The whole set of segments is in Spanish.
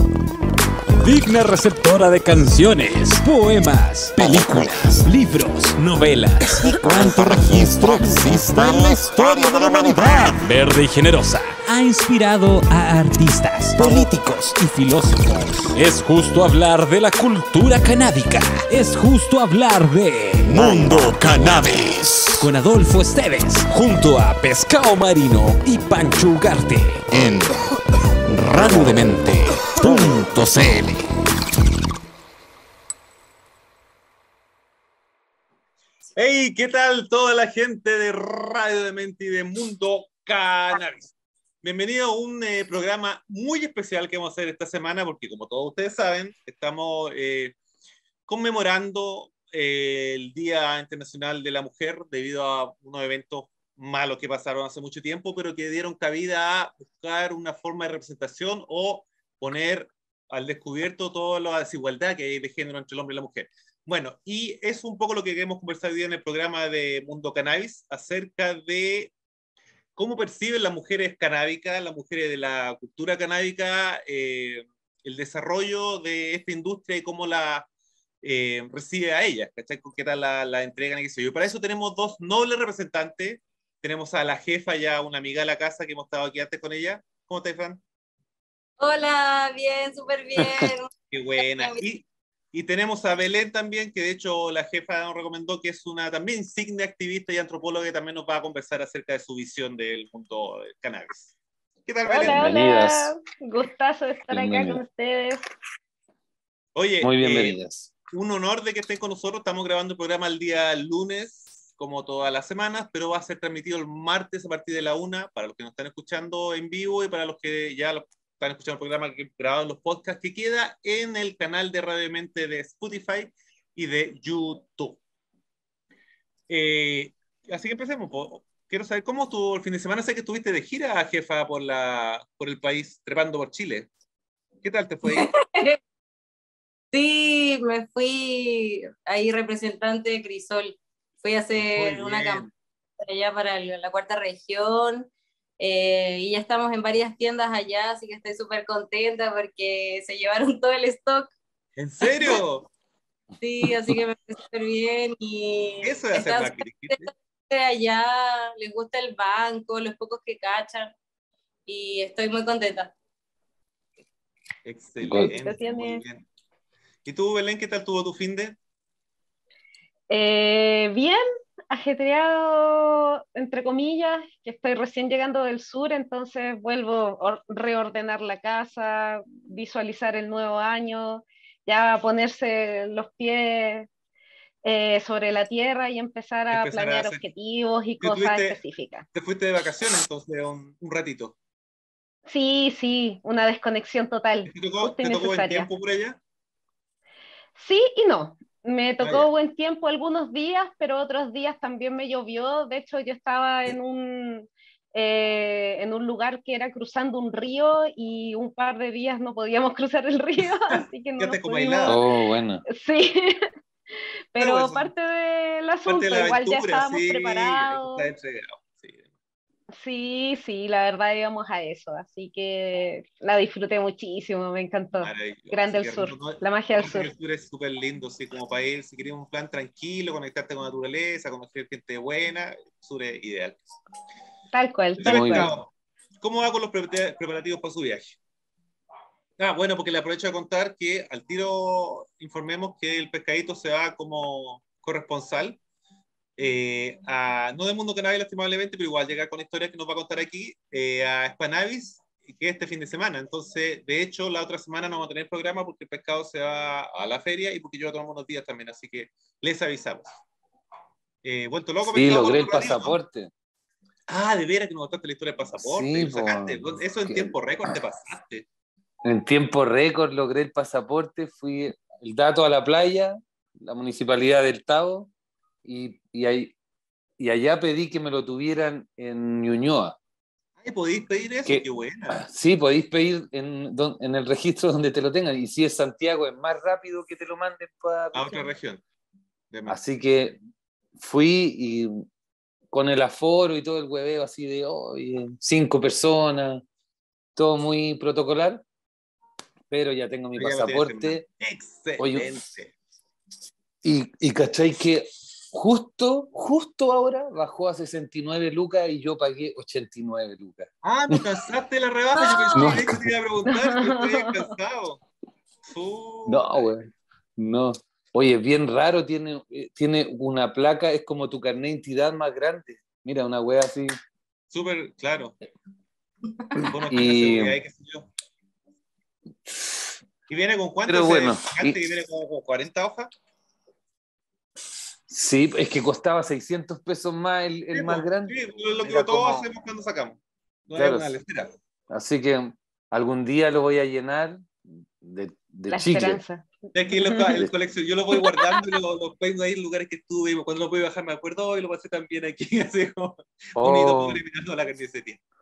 Digna receptora de canciones, poemas, películas, libros, novelas y cuánto registro exista en la historia de la humanidad. Verde y generosa, ha inspirado a artistas, políticos y filósofos. Es justo hablar de la cultura canábica. Es justo hablar de Mundo Cannabis con Adolfo Esteves, junto a Pescado Marino y Pancho Ugarte en radiodemente.cl. Hey, ¿qué tal toda la gente de Radio Demente y de Mundo Cannabis? Bienvenido a un programa muy especial que vamos a hacer esta semana porque, como todos ustedes saben, estamos conmemorando el Día Internacional de la Mujer debido a unos eventos malos que pasaron hace mucho tiempo, pero que dieron cabida a buscar una forma de representación o poner al descubierto toda la desigualdad que hay de género entre el hombre y la mujer. Bueno, y es un poco lo que queremos conversar hoy día en el programa de Mundo Cannabis, acerca de cómo perciben las mujeres canábicas, las mujeres de la cultura canábica, el desarrollo de esta industria y cómo la recibe a ellas, ¿cachai? ¿Qué tal la entregan y qué sé yo? Y para eso tenemos dos nobles representantes. Tenemos a la jefa, ya una amiga de la casa que hemos estado aquí antes con ella. ¿Cómo estás, Fran? Hola, bien, súper bien. Qué buena. Y tenemos a Belén también, que de hecho la jefa nos recomendó, que es una también insigne activista y antropóloga que también nos va a conversar acerca de su visión del mundo del cannabis. ¿Qué tal, Belén? Hola, gustazo de estar acá con ustedes. Oye, muy bienvenidas. Un honor de que estén con nosotros. Estamos grabando el programa el día lunes, como todas las semanas, pero va a ser transmitido el martes a partir de la 1, para los que nos están escuchando en vivo y para los que ya están escuchando el programa que grabaron los podcasts, que queda en el canal de Radio Mente de Spotify y de YouTube. Así que empecemos. Quiero saber cómo estuvo el fin de semana. Sé que estuviste de gira, jefa, por el país, trepando por Chile. ¿Qué tal te fue? Sí, me fui ahí representante de Crisol. Fui a hacer una campaña allá para la cuarta región. Y ya estamos en varias tiendas allá, así que estoy súper contenta porque se llevaron todo el stock. ¿En serio? Sí, así que me fue súper bien. Y eso de hacer marketing. Allá les gusta el banco, los pocos que cachan, y estoy muy contenta. Excelente, muy bien. ¿Y tú, Belén, qué tal tuvo tu fin de? Bien, ajetreado, entre comillas, que estoy recién llegando del sur, entonces vuelvo a reordenar la casa, visualizar el nuevo año, ya ponerse los pies sobre la tierra y empezar a planear objetivos y cosas específicas. ¿Te fuiste de vacaciones entonces un ratito? Sí, una desconexión total. ¿Te tocó buen tiempo por allá? Sí y no. Me tocó buen tiempo algunos días, pero otros días también me llovió. De hecho, yo estaba en un lugar que era cruzando un río y un par de días no podíamos cruzar el río, así que no nos pudimos... Oh, bueno. Sí, pero parte del asunto, de igual aventura, ya estábamos sí, preparados. Sí. Sí, la verdad íbamos a eso, así que la disfruté muchísimo, me encantó. Grande el sur, la magia del sur. El sur es súper lindo, sí, como para ir, si querés un plan tranquilo, conectarte con la naturaleza, conocer gente buena, el sur es ideal. Tal cual. ¿Cómo va con los preparativos para su viaje? Bueno, porque le aprovecho de contar que al tiro informemos que el pescadito se va como corresponsal. No del Mundo Cannabis lastimablemente, pero igual llega con historias que nos va a contar aquí a Spanavis, que es este fin de semana. Entonces, de hecho, la otra semana no vamos a tener programa porque el pescado se va a la feria y porque yo tomamos unos días también, así que les avisamos. Vuelto loco, sí, logré el pasaporte. ¿No? De veras que nos contaste la historia del pasaporte. Sí, lo sacaste. Eso en tiempo récord te pasaste. En tiempo récord logré el pasaporte, fui el dato a la playa, la municipalidad del Tabo, y allá pedí que me lo tuvieran en Ñuñoa. ¿Podéis pedir eso? Qué buena. Sí, podéis pedir en el registro donde te lo tengan, y si es Santiago es más rápido que te lo manden a otra región. Así que fui y con el aforo y todo el hueveo así de 5 personas, todo muy protocolar. pero ya tengo mi Pero ya lo tienes en pasaporte. mano. Excelente. Y cachai que justo ahora bajó a 69 lucas y yo pagué 89 lucas. Ah, ¿no cansaste la rebaja? Yo pensé No. que te iba a preguntar, pero estoy cansado. No, güey. No. Oye, bien raro, tiene una placa, es como tu carnet de identidad más grande. Mira, una wea así. Súper claro. Bueno, Y- tiene seguridad y qué sé yo. ¿Y viene con cuánto? Pero bueno, ¿Que viene con 40 hojas? Sí, es que costaba 600 pesos más el Sí, más pues, grande. sí, lo que Era todos como- hacemos cuando sacamos. No Claro, hay una lectura. Así que algún día lo voy a llenar de La chicle. esperanza. Es que el colección, yo lo voy guardando y lo pongo ahí en lugares que estuve. Y cuando lo voy a bajar me acuerdo, hoy lo pasé también aquí, así como bonito, Oh, pobre, mirando la carne ese tiempo.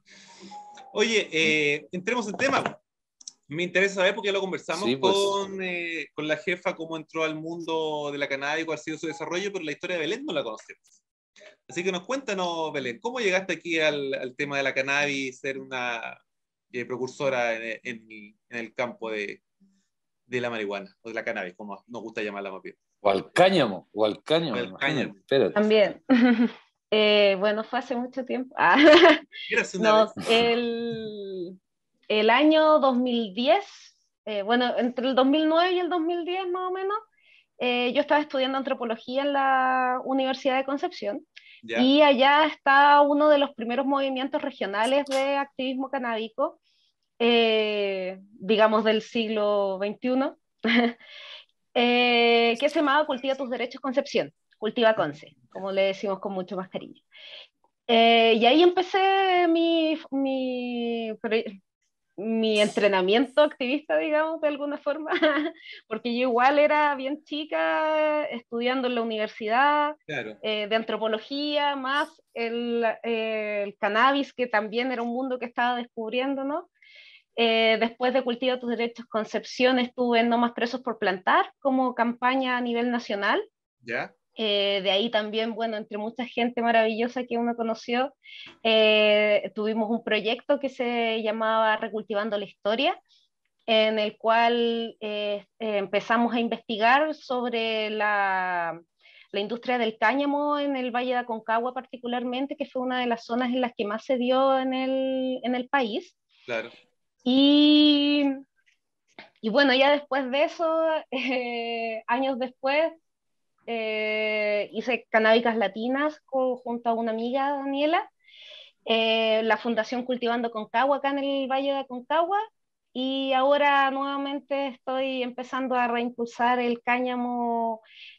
Oye, entremos en tema. Me interesa saber, porque ya lo conversamos Sí, pues. con la jefa, cómo entró al mundo de la cannabis, cuál ha sido su desarrollo, pero la historia de Belén no la conocemos. Así que cuéntanos, Belén, ¿cómo llegaste aquí al tema de la cannabis, ser una precursora en el campo de la marihuana, o de la cannabis, como nos gusta llamarla más bien? o al cáñamo, O el imagínate. cáñamo. Espérate. También. Bueno, fue hace mucho tiempo. Érase una No, vez. el año 2010, bueno, entre el 2009 y el 2010 más o menos, yo estaba estudiando antropología en la Universidad de Concepción. ¿Ya? Y allá está uno de los primeros movimientos regionales de activismo canábico, digamos del siglo XXI, que se llamaba Cultiva tus Derechos Concepción, Cultiva Conce, como le decimos con mucho más cariño. Y ahí empecé mi entrenamiento activista, digamos, de alguna forma, porque yo igual era bien chica, estudiando en la universidad, Claro. de antropología, más el cannabis, que también era un mundo que estaba descubriendo, ¿no? Después de Cultiva tus Derechos Concepción, estuve en No Más Presos por Plantar, como campaña a nivel nacional. ¿Ya? De ahí también, bueno, entre mucha gente maravillosa que uno conoció, tuvimos un proyecto que se llamaba Recultivando la Historia, en el cual empezamos a investigar sobre la industria del cáñamo en el Valle de Aconcagua particularmente, que fue una de las zonas en las que más se dio en el país. Claro. Y bueno, ya después de eso, años después, hice Canábicas Latinas junto a una amiga, Daniela, la Fundación Cultivando Concagua acá en el Valle de Aconcagua, y ahora nuevamente estoy empezando a reimpulsar el cáñamo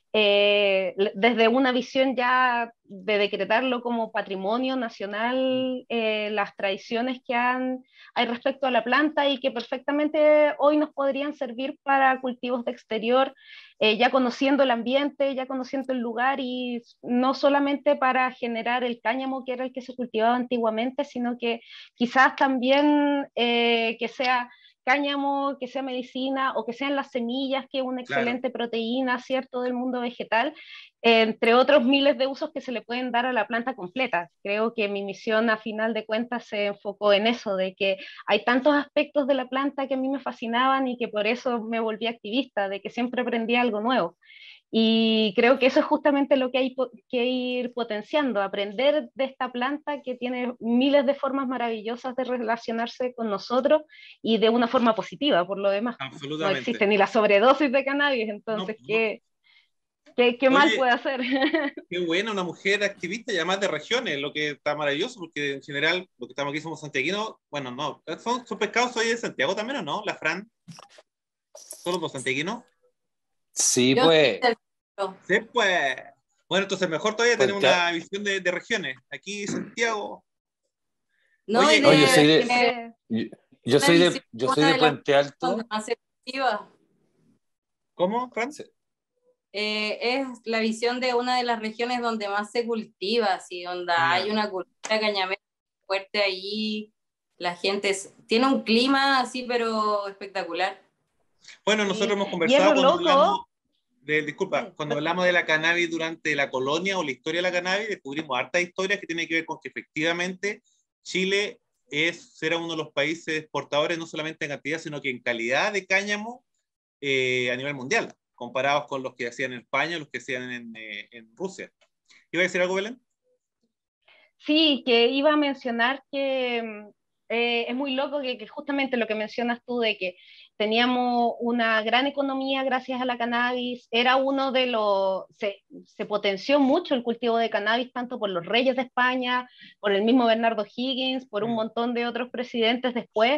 desde una visión ya de decretarlo como patrimonio nacional, las tradiciones que hay respecto a la planta y que perfectamente hoy nos podrían servir para cultivos de exterior, ya conociendo el ambiente, ya conociendo el lugar, y no solamente para generar el cáñamo que era el que se cultivaba antiguamente, sino que quizás también que sea cáñamo, que sea medicina, o que sean las semillas, que es una excelente proteína, ¿cierto?, del mundo vegetal, entre otros miles de usos que se le pueden dar a la planta completa. Creo que mi misión a final de cuentas se enfocó en eso, de que hay tantos aspectos de la planta que a mí me fascinaban y que por eso me volví activista, de que siempre aprendía algo nuevo. Y creo que eso es justamente lo que hay que ir potenciando, aprender de esta planta que tiene miles de formas maravillosas de relacionarse con nosotros, y de una forma positiva, por lo demás. No existe ni la sobredosis de cannabis, entonces, No. ¿qué mal puede hacer? Qué buena, una mujer activista y además de regiones, lo que está maravilloso, porque en general, lo que estamos aquí somos santiaguinos. Bueno, no, ¿son pescados hoy de Santiago también o no? ¿La Fran? ¿Solo los santiaguinos? Sí, Yo pues. Sí, pues. Bueno, entonces mejor todavía tenemos Porque- una visión de regiones. Aquí Santiago. No, Oye, No, yo soy de Puente Alto. Más efectiva. ¿Cómo, Fran? Es la visión de una de las regiones donde más se cultiva, así, donde hay una cultura cañamera fuerte allí, la gente tiene un clima así, pero espectacular. Bueno, nosotros hemos Y conversado es loco. cuando hablamos de la cannabis durante la colonia o la historia de la cannabis, descubrimos hartas historias que tienen que ver con que efectivamente Chile ser uno de los países exportadores no solamente en cantidad, sino que en calidad de cáñamo a nivel mundial, comparados con los que hacían en España, los que hacían en Rusia. ¿Iba a decir algo, Belén? Sí, que iba a mencionar que es muy loco que justamente lo que mencionas tú de que teníamos una gran economía gracias a la cannabis, era uno de los, se potenció mucho el cultivo de cannabis tanto por los reyes de España, por el mismo Bernardo Higgins, por un montón de otros presidentes después,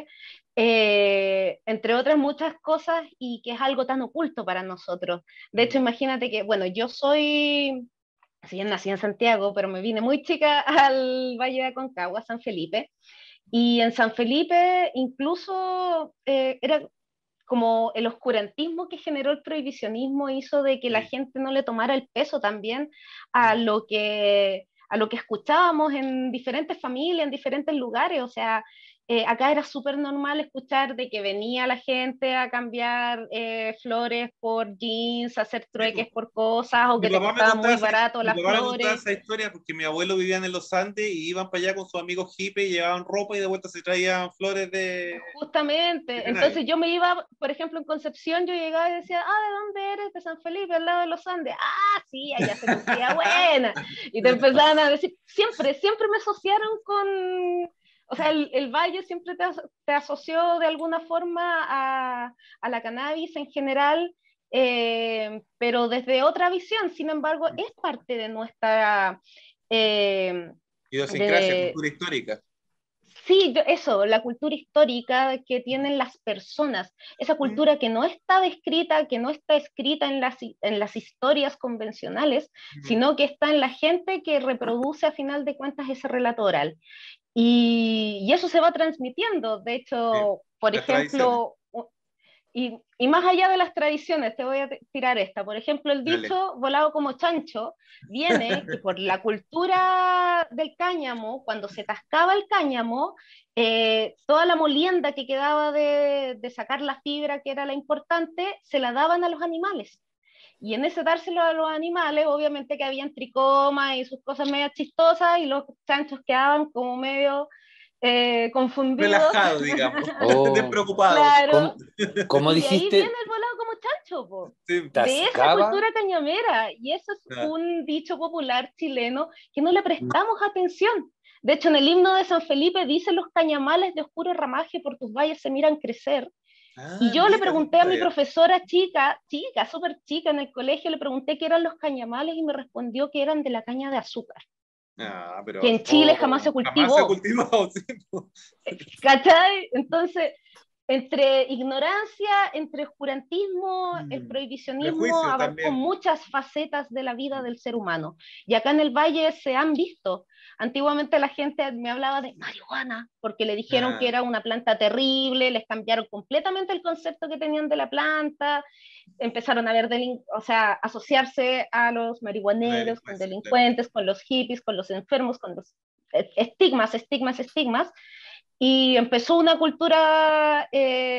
entre otras muchas cosas, y que es algo tan oculto para nosotros. De hecho, imagínate que, bueno, yo soy... Si bien nací en Santiago, pero me vine muy chica al Valle de Aconcagua, San Felipe, y en San Felipe incluso era como el oscurantismo que generó el prohibicionismo hizo de que la gente no le tomara el peso también a lo que escuchábamos en diferentes familias, en diferentes lugares. O sea, acá era súper normal escuchar de que venía la gente a cambiar flores por jeans, a hacer trueques por cosas, o que te costaban muy barato las flores. Me contaba esa historia porque mi abuelo vivía en los Andes y iban para allá con sus amigos hippies, llevaban ropa y de vuelta se traían flores de... Justamente, entonces yo me iba, por ejemplo, en Concepción, yo llegaba y decía, ¿de dónde eres? De San Felipe, al lado de los Andes. Sí, allá se lucía buena. Y te empezaban a decir, siempre me asociaron con... O sea, el valle siempre te asoció de alguna forma a la cannabis en general, pero desde otra visión. Sin embargo, es parte de nuestra... idiosincrasia, cultura histórica. Sí, eso, la cultura histórica que tienen las personas, esa cultura que no está descrita, que no está escrita en las historias convencionales, sino que está en la gente que reproduce a final de cuentas ese relato oral. Y eso se va transmitiendo. De hecho, por ejemplo, y más allá de las tradiciones, te voy a tirar esta. Por ejemplo, el dicho volado como chancho viene que por la cultura del cáñamo, cuando se tascaba el cáñamo, toda la molienda que quedaba de sacar la fibra, que era la importante, se la daban a los animales. Y en ese dárselo a los animales, obviamente que habían tricomas y sus cosas medio chistosas, y los chanchos quedaban como medio confundidos. Relajados, digamos, despreocupados. Claro. ¿Cómo dijiste? Y ahí viene el volado como chancho, po. Sí. De esa cultura cañamera. Y eso es un dicho popular chileno que no le prestamos atención. De hecho, en el himno de San Felipe dice: los cañamales de oscuro ramaje por tus valles se miran crecer. Y yo le pregunté a mi profesora chica, súper chica en el colegio, le pregunté qué eran los cañamales y me respondió que eran de la caña de azúcar. Pero, que en Chile jamás se cultivó. Jamás se cultivó, sí. ¿Cachai? Entonces, entre ignorancia, entre oscurantismo, el prohibicionismo abarcó muchas facetas de la vida del ser humano. Y acá en el Valle se han visto. Antiguamente la gente me hablaba de marihuana, porque le dijeron que era una planta terrible, les cambiaron completamente el concepto que tenían de la planta, empezaron a ver, asociarse a los marihuaneros, con delincuentes, con los hippies, con los enfermos, con los estigmas, y empezó una cultura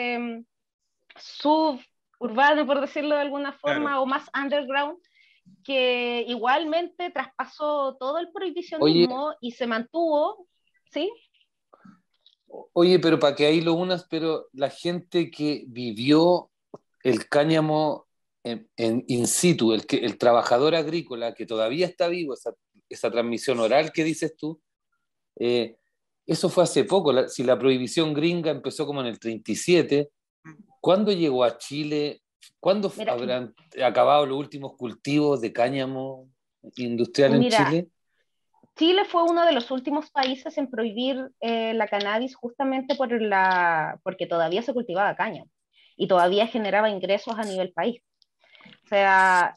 suburbana, por decirlo de alguna forma, o más underground, que igualmente traspasó todo el prohibicionismo y se mantuvo, ¿sí? Oye, pero para que ahí lo unas, pero la gente que vivió el cáñamo in situ, el trabajador agrícola que todavía está vivo, esa transmisión oral que dices tú, eso fue hace poco. Si la prohibición gringa empezó como en el 37, ¿cuándo llegó a Chile? ¿Cuándo habrán acabado los últimos cultivos de cáñamo industrial en Chile? Chile fue uno de los últimos países en prohibir la cannabis justamente porque todavía se cultivaba cáñamo y todavía generaba ingresos a nivel país. O sea,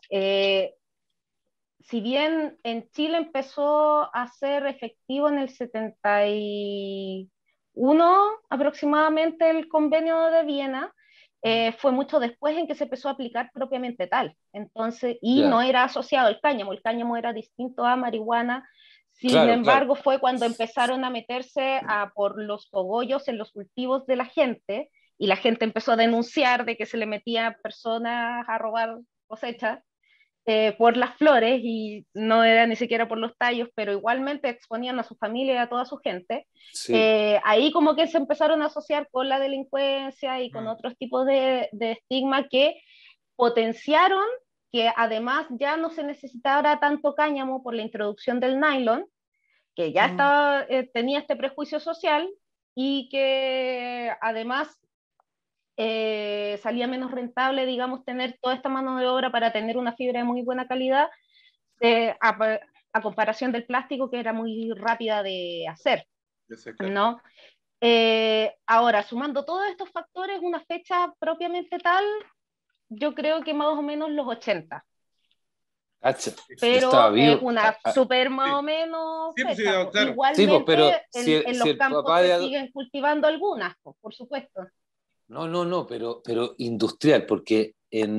si bien en Chile empezó a ser efectivo en el 71 aproximadamente el convenio de Viena, fue mucho después en que se empezó a aplicar propiamente tal. Entonces, no era asociado al cáñamo, el cáñamo era distinto a marihuana. Sin embargo, fue cuando empezaron a meterse por los cogollos en los cultivos de la gente, y la gente empezó a denunciar de que se le metían personas a robar cosechas. por las flores y no era ni siquiera por los tallos, pero igualmente exponían a su familia y a toda su gente. Sí. Ahí como que se empezaron a asociar con la delincuencia y con otros tipos de estigma que potenciaron que además ya no se necesitara tanto cáñamo por la introducción del nylon, que ya estaba, tenía este prejuicio social y que además salía menos rentable, digamos, tener toda esta mano de obra para tener una fibra de muy buena calidad, a comparación del plástico que era muy rápida de hacer, ¿no? Ahora, sumando todos estos factores, una fecha propiamente tal, yo creo que más o menos los 80. Cacha, yo estaba Pero es vivo. una súper más o menos Sí, pues, sí, fecha. claro. Sí, pues, pero Igualmente en si los el campos papá se siguen cultivando algunas, por supuesto. No, pero industrial, porque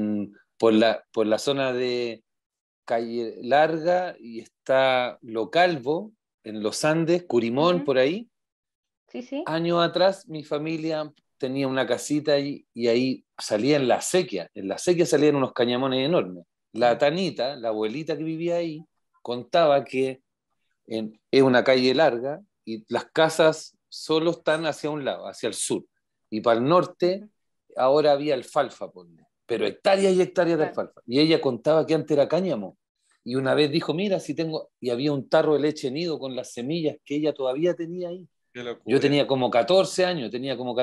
por la zona de Calle Larga y está Localvo, en los Andes, Curimón, por ahí, Sí, sí. años atrás mi familia tenía una casita ahí y ahí salía en la sequía salían unos cañamones enormes. La Tanita, la abuelita que vivía ahí, contaba que es una calle larga y las casas solo están hacia un lado, hacia el sur. Y para el norte, ahora había alfalfa, ponle, pero hectáreas y hectáreas de alfalfa. Y ella contaba que antes era cáñamo. Y una vez dijo, mira, si tengo... Y había un tarro de leche nido con las semillas que ella todavía tenía ahí. Yo tenía como 14 años,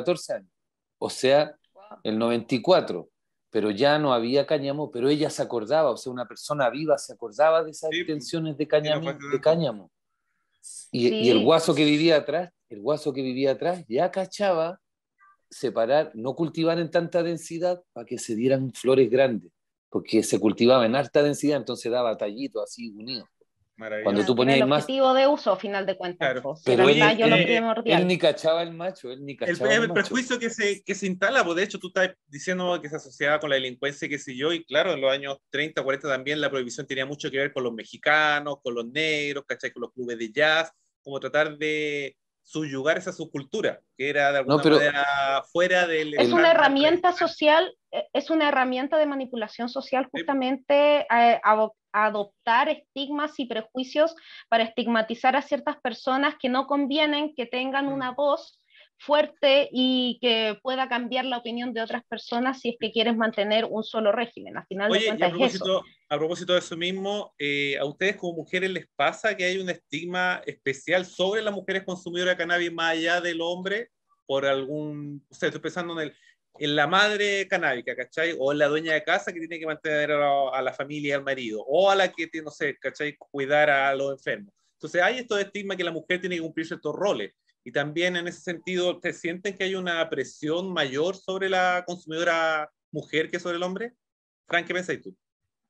O sea, el 94. Pero ya no había cáñamo, pero ella se acordaba, o sea, una persona viva se acordaba de esas extensiones de cáñamo. Y Sí. el guaso que vivía atrás ya cachaba separar, no cultivar en tanta densidad para que se dieran flores grandes, porque se cultivaba en alta densidad, entonces daba tallitos así unidos. Cuando tú Que era el ponías más, objetivo de uso, a final de cuentas. Claro. Pues, era pero el tallo lo él primordial. ni cachaba el macho, El prejuicio que se instala, pues de hecho tú estás diciendo que se asociaba con la delincuencia, qué sé yo, y claro, en los años 30, 40 también la prohibición tenía mucho que ver con los mexicanos, con los negros, ¿cachai? Con los clubes de jazz, como tratar de subyugar esa subcultura, que era de No, alguna pero manera fuera del Es una estándar herramienta tradicional. social, es una herramienta de manipulación social justamente adoptar estigmas y prejuicios para estigmatizar a ciertas personas que no convienen que tengan una voz fuerte y que pueda cambiar la opinión de otras personas si es que quieres mantener un solo régimen. Al final de Oye, y cuentas es eso. a propósito de eso mismo, ¿a ustedes como mujeres les pasa que hay un estigma especial sobre las mujeres consumidoras de cannabis más allá del hombre? Por algún, o sea, estoy pensando en la madre canábica, ¿cachai? O en la dueña de casa que tiene que mantener a la familia y al marido, o a la que, no sé, ¿cachai? Cuidar a los enfermos. Entonces hay estos estigmas que la mujer tiene que cumplir ciertos roles. Y también en ese sentido, ¿te sienten que hay una presión mayor sobre la consumidora mujer que sobre el hombre? Frank, ¿qué pensáis tú?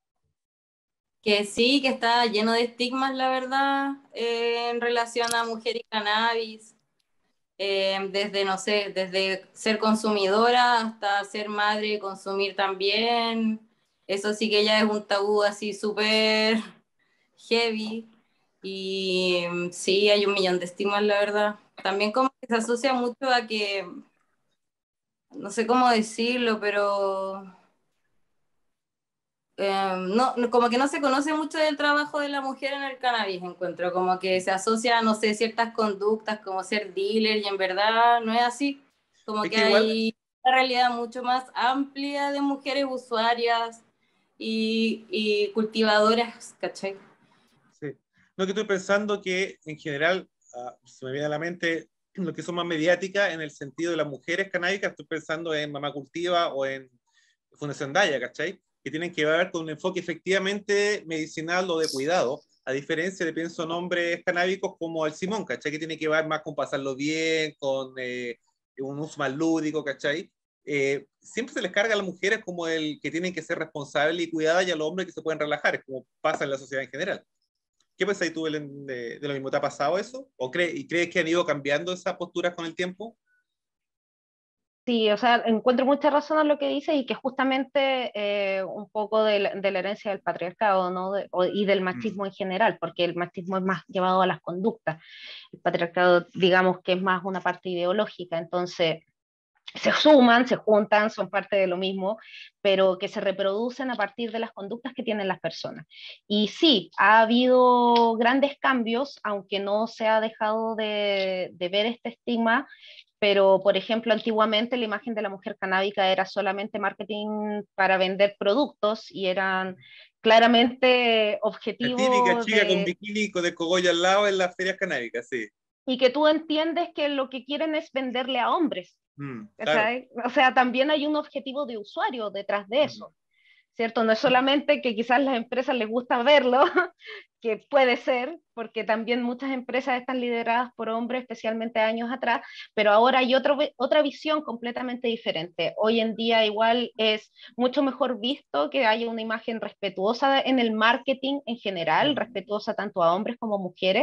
Que sí, que está lleno de estigmas, la verdad, en relación a mujer y cannabis. Desde, no sé, desde ser consumidora hasta ser madre y consumir también. Eso sí que ya es un tabú así súper heavy. Y sí, hay un millón de estigmas, la verdad. También como que se asocia mucho a que, no sé cómo decirlo, pero como que no se conoce mucho del trabajo de la mujer en el cannabis, encuentro, como que se asocia, no sé, ciertas conductas como ser dealer y en verdad no es así, como Es que que igual, hay una realidad mucho más amplia de mujeres usuarias y cultivadoras, ¿cachai? sí. No, que estoy pensando que en general, se me viene a la mente lo que son más mediáticas en el sentido de las mujeres canábicas, estoy pensando en Mamá Cultiva o en Fundación Daya, ¿cachai? Que tienen que ver con un enfoque efectivamente medicinal o de cuidado, a diferencia de, pienso, en hombres canábicos como el Simón, ¿cachai? Que tiene que ver más con pasarlo bien, con un uso más lúdico, ¿cachai? Siempre se les carga a las mujeres como el que tienen que ser responsables y cuidadas y a los hombres que se pueden relajar, es como pasa en la sociedad en general. ¿Qué pensáis tú, Belén, de lo mismo? ¿Te ha pasado eso? ¿Y crees que han ido cambiando esas posturas con el tiempo? Sí, o sea, encuentro mucha razón en lo que dice y que justamente un poco de la herencia del patriarcado, ¿no? Y del machismo en general, porque el machismo es más llevado a las conductas. El patriarcado, digamos que es más una parte ideológica, entonces se suman, se juntan, son parte de lo mismo, pero que se reproducen a partir de las conductas que tienen las personas. Y sí, ha habido grandes cambios, aunque no se ha dejado de ver este estigma, pero por ejemplo, antiguamente la imagen de la mujer canábica era solamente marketing para vender productos y eran claramente La típica objetivos chica con de, bikini y con el cogollo al lado en las ferias canábicas, sí. y que tú entiendes que lo que quieren es venderle a hombres. Claro. O sea, también hay un objetivo de usuario detrás de eso, ¿cierto? No es solamente que quizás las empresas les gusta verlo, que puede ser, porque también muchas empresas están lideradas por hombres, especialmente años atrás, pero ahora hay otra visión completamente diferente. Hoy en día igual es mucho mejor visto que haya una imagen respetuosa en el marketing en general, respetuosa tanto a hombres como mujeres.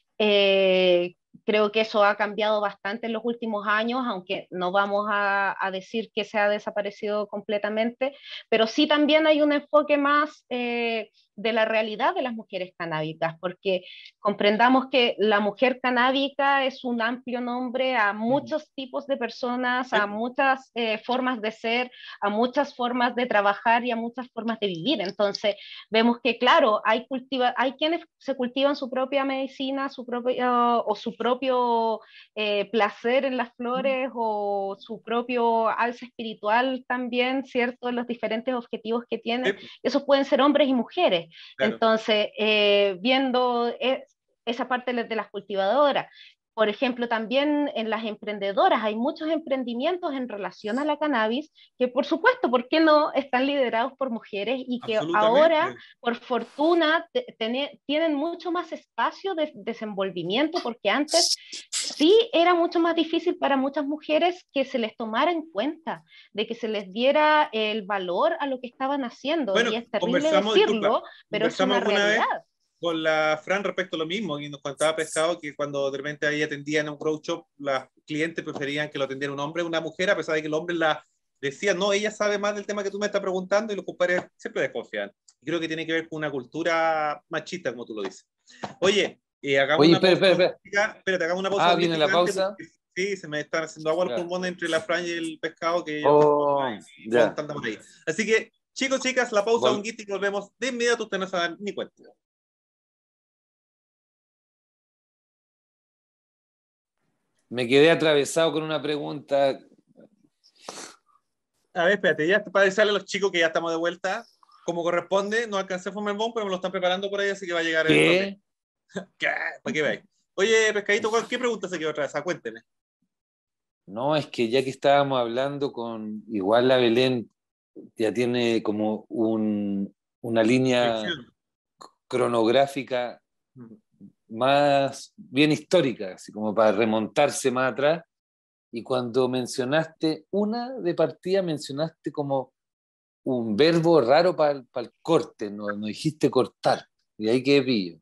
Creo que eso ha cambiado bastante en los últimos años, aunque no vamos a decir que se ha desaparecido completamente, pero sí también hay un enfoque más de la realidad de las mujeres canábicas, porque comprendamos que la mujer canábica es un amplio nombre a muchos tipos de personas, a muchas formas de ser, a muchas formas de trabajar y a muchas formas de vivir. Entonces, vemos que, claro, hay quienes se cultivan su propia medicina, o su propio placer en las flores, o su propio alza espiritual también, ¿cierto? Los diferentes objetivos que tienen. Esos pueden ser hombres y mujeres. Claro. Entonces, viendo esa parte de las cultivadoras, por ejemplo, también en las emprendedoras hay muchos emprendimientos en relación a la cannabis que, por supuesto, ¿por qué no?, están liderados por mujeres y que ahora, por fortuna, tienen mucho más espacio de desenvolvimiento, porque antes sí era mucho más difícil para muchas mujeres que se les tomara en cuenta, de que se les diera el valor a lo que estaban haciendo. Bueno, y es terrible decirlo, pero es una realidad. Con la Fran respecto a lo mismo, y nos contaba Pescado que cuando de repente ahí atendían en un grow shop, las clientes preferían que lo atendiera un hombre o una mujer, a pesar de que el hombre la decía, no, ella sabe más del tema que tú me estás preguntando, y los compadres siempre desconfían. Y creo que tiene que ver con una cultura machista, como tú lo dices. Oye, hagamos una pausa. Espérate, hagamos una pausa. Viene la pausa. Sí, se me están haciendo agua los pulmones entre la Fran y el Pescado, que ya estamos ahí. Así que, chicos, chicas, la pausa, un guito y volvemos de inmediato. Ustedes no se dan ni cuenta. Me quedé atravesado con una pregunta. A ver, espérate, ya para avisarle a los chicos que ya estamos de vuelta, como corresponde. No alcancé a formar el bomb, pero me lo están preparando por ahí, así que va a llegar ¿Qué? ¿Qué? ¿Para qué veis? Oye, Pescadito, ¿qué pregunta se quedó otra vez? Cuénteme. No, es que ya que estábamos hablando con igual la Belén, ya tiene como una línea cronográfica más bien histórica, así como para remontarse más atrás. Y cuando mencionaste una de partida, mencionaste como un verbo raro para el corte, no dijiste cortar, y ahí quedé pillo.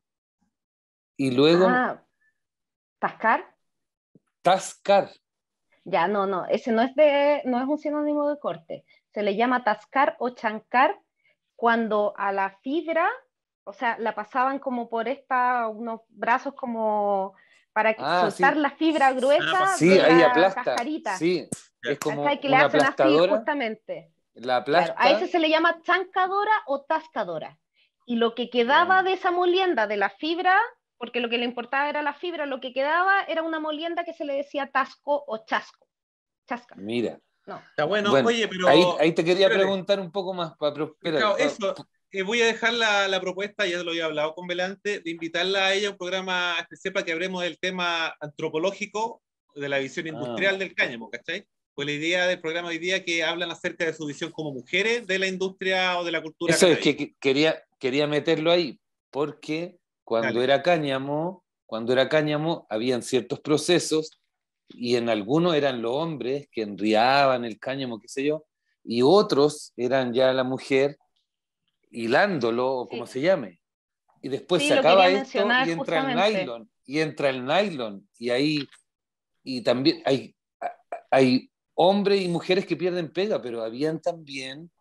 Y luego... ¿tascar? Tascar. Ya, no, ese no es un sinónimo de corte. Se le llama tascar o chancar cuando a la fibra, o sea, la pasaban como por unos brazos como para soltar la fibra gruesa de ahí la aplasta. cascarita. Sí, es como que le hacen aplastadora. así justamente. La aplasta. Claro, a ese se le llama chancadora o tascadora. Y lo que quedaba de esa molienda de la fibra, porque lo que le importaba era la fibra, lo que quedaba era una molienda que se le decía tasco o chasco. Chasca. Mira. No. Está bueno, oye, pero... Ahí te quería preguntar un poco más. Voy a dejar la propuesta, ya lo había hablado con Belante, de invitarla a ella a un programa especial para que hablemos del tema antropológico de la visión industrial del cáñamo, ¿cachai? Pues la idea del programa hoy día que hablan acerca de su visión como mujeres de la industria o de la cultura Eso canábica. Es que quería meterlo ahí, porque cuando era cáñamo, habían ciertos procesos, y en algunos eran los hombres que enriaban el cáñamo, qué sé yo, y otros eran ya la mujer hilándolo, o como se llame. Y después se acaba esto y entra el nylon, y ahí y también hay hombres y mujeres que pierden pega, pero habían también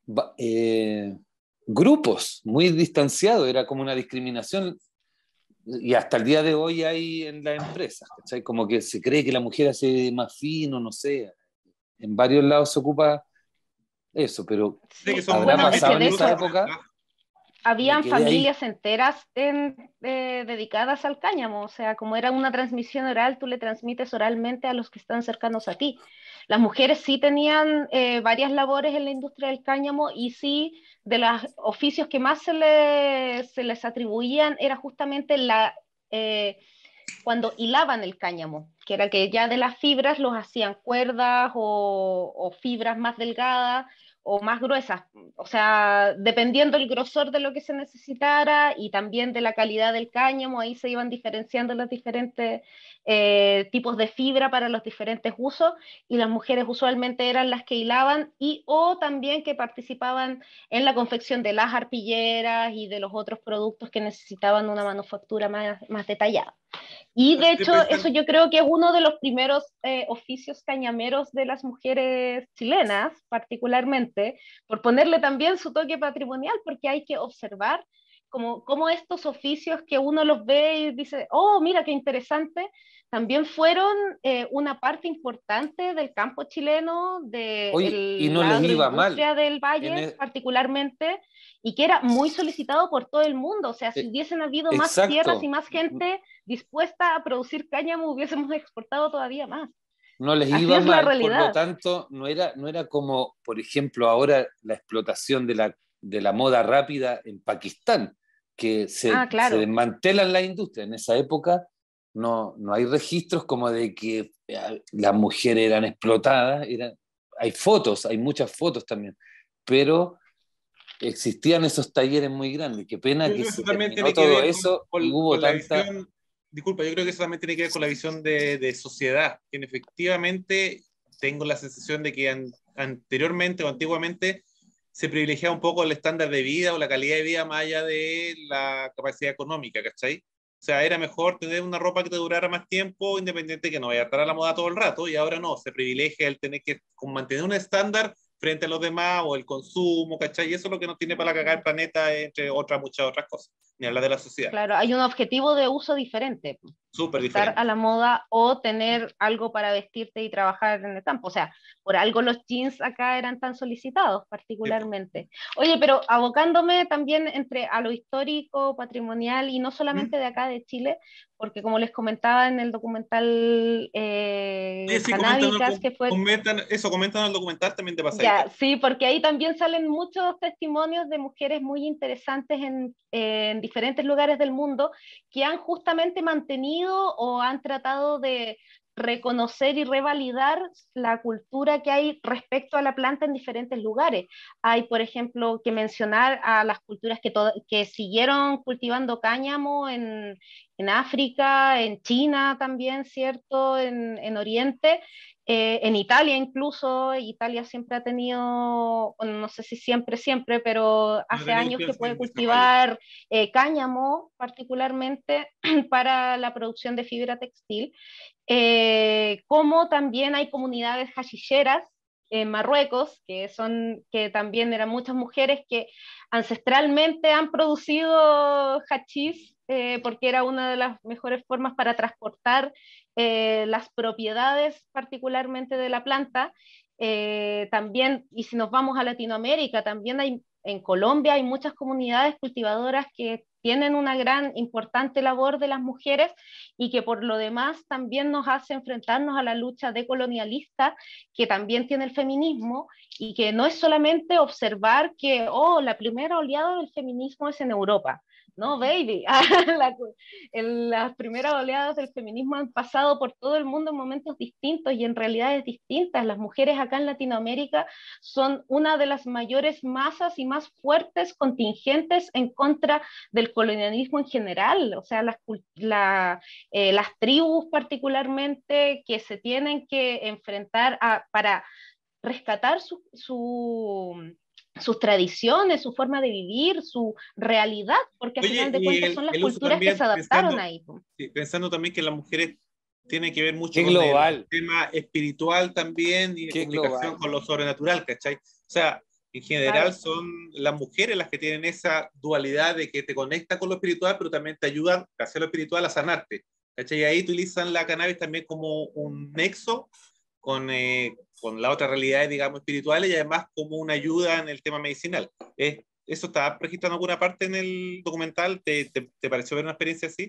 grupos muy distanciados, era como una discriminación, y hasta el día de hoy hay en las empresas, ¿cachai? Como que se cree que la mujer hace más fino, no sé. en varios lados se ocupa eso, pero Sé que son ¿habrá bueno, es pasado que en de esa hecho época? habían Me quedé ahí. familias enteras dedicadas al cáñamo, o sea, como era una transmisión oral, tú le transmites oralmente a los que están cercanos a ti. Las mujeres sí tenían varias labores en la industria del cáñamo y sí, de los oficios que más se les atribuían era justamente cuando hilaban el cáñamo, que era que ya de las fibras los hacían cuerdas o fibras más delgadas o más gruesas, o sea, dependiendo el grosor de lo que se necesitara y también de la calidad del cáñamo, ahí se iban diferenciando los diferentes tipos de fibra para los diferentes usos, y las mujeres usualmente eran las que hilaban y o también que participaban en la confección de las arpilleras y de los otros productos que necesitaban una manufactura más detallada. Y de Estoy hecho, eso pensando, yo creo que es uno de los primeros oficios cañameros de las mujeres chilenas, particularmente, por ponerle también su toque patrimonial, porque hay que observar cómo estos oficios que uno los ve y dice, oh, mira qué interesante, también fueron una parte importante del campo chileno, Oye, y de no la les iba mal. agroindustria del En Valle, particularmente, y que era muy solicitado por todo el mundo. O sea, si eh, hubiesen habido más tierras y exacto. más gente dispuesta a producir cáñamo, hubiésemos exportado todavía más. No les Así iba es la mal, por lo realidad. tanto, no era como, por ejemplo, ahora la explotación de la moda rápida en Pakistán, que Ah, se claro. desmantelan la industria. En esa época no hay registros como de que las mujeres eran explotadas, hay fotos, hay muchas fotos también, pero existían esos talleres muy grandes. Qué pena yo creo que que eso se también terminó tiene que todo ver eso y hubo con la tanta... visión, disculpa, yo creo que eso también tiene que ver con la visión de sociedad, que efectivamente tengo la sensación de que anteriormente o antiguamente se privilegiaba un poco el estándar de vida o la calidad de vida más allá de la capacidad económica, ¿cachai? O sea, era mejor tener una ropa que te durara más tiempo, independiente que no vaya a estar a la moda todo el rato, y ahora no, se privilegia el tener que mantener un estándar frente a los demás o el consumo, ¿cachai? Y eso es lo que nos tiene para cagar el planeta, entre otras, muchas otras cosas, ni hablar de la sociedad. Claro, hay un objetivo de uso diferente, Súper estar a diferente. la moda o tener algo para vestirte y trabajar en el campo. O sea, por algo los jeans acá eran tan solicitados Sí, pues. particularmente. Oye, pero abocándome también a lo histórico, patrimonial y no ¿Mm? solamente de acá de Chile, porque como les comentaba en el documental Oye, sí, Canábicas, que fue comentan en el documental también de pasadita. ya, sí, porque ahí también salen muchos testimonios de mujeres muy interesantes en diferentes lugares del mundo que han justamente mantenido o han tratado de reconocer y revalidar la cultura que hay respecto a la planta en diferentes lugares. Hay, por ejemplo, que mencionar a las culturas que siguieron cultivando cáñamo en África, en China también, ¿cierto? En Oriente, en Italia incluso. Italia siempre ha tenido, bueno, no sé si siempre, siempre, pero No hace tenía años que ustedes puede en desarrollo. cultivar cáñamo particularmente para la producción de fibra textil, como también hay comunidades hashicheras en Marruecos, que también eran muchas mujeres que ancestralmente han producido hachís, porque era una de las mejores formas para transportar las propiedades particularmente de la planta. También, y si nos vamos a Latinoamérica, también en Colombia hay muchas comunidades cultivadoras que tienen una gran, importante labor de las mujeres y que por lo demás también nos hace enfrentarnos a la lucha decolonialista que también tiene el feminismo, y que no es solamente observar que, oh, la primera oleada del feminismo es en Europa. No, baby, las primeras oleadas del feminismo han pasado por todo el mundo en momentos distintos y en realidades distintas. Las mujeres acá en Latinoamérica son una de las mayores masas y más fuertes contingentes en contra del colonialismo en general. O sea, las tribus particularmente que se tienen que enfrentar para rescatar sus tradiciones, su forma de vivir, su realidad, porque a Oye, final de y cuentas son las el uso culturas que se también, adaptaron ahí. sí, pensando también que las mujeres tienen que ver mucho Qué con el global, tema espiritual también y de qué comunicación global. con lo sobrenatural, ¿cachai? O sea, en general Claro. son las mujeres las que tienen esa dualidad de que te conecta con lo espiritual, pero también te ayudan, hacia lo espiritual, a sanarte, ¿cachai? Y ahí utilizan la cannabis también como un nexo con con las otras realidades, digamos, espirituales, y además como una ayuda en el tema medicinal. ¿Eso está registrado en alguna parte en el documental? ¿Te pareció ver una experiencia así?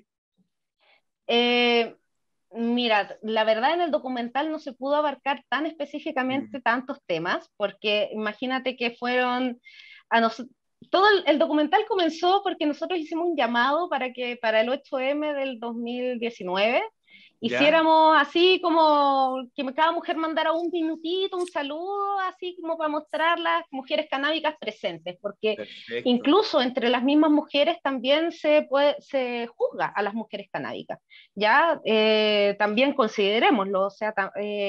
Mira, la verdad en el documental no se pudo abarcar tan específicamente tantos temas, porque imagínate que fueron a nos, todo el documental comenzó porque nosotros hicimos un llamado para que para el 8M del 2019 ¿Ya? hiciéramos así como que cada mujer mandara un minutito, un saludo, así como para mostrar las mujeres canábicas presentes, porque Perfecto. incluso entre las mismas mujeres también se juzga a las mujeres canábicas. Ya también considerémoslo, o sea,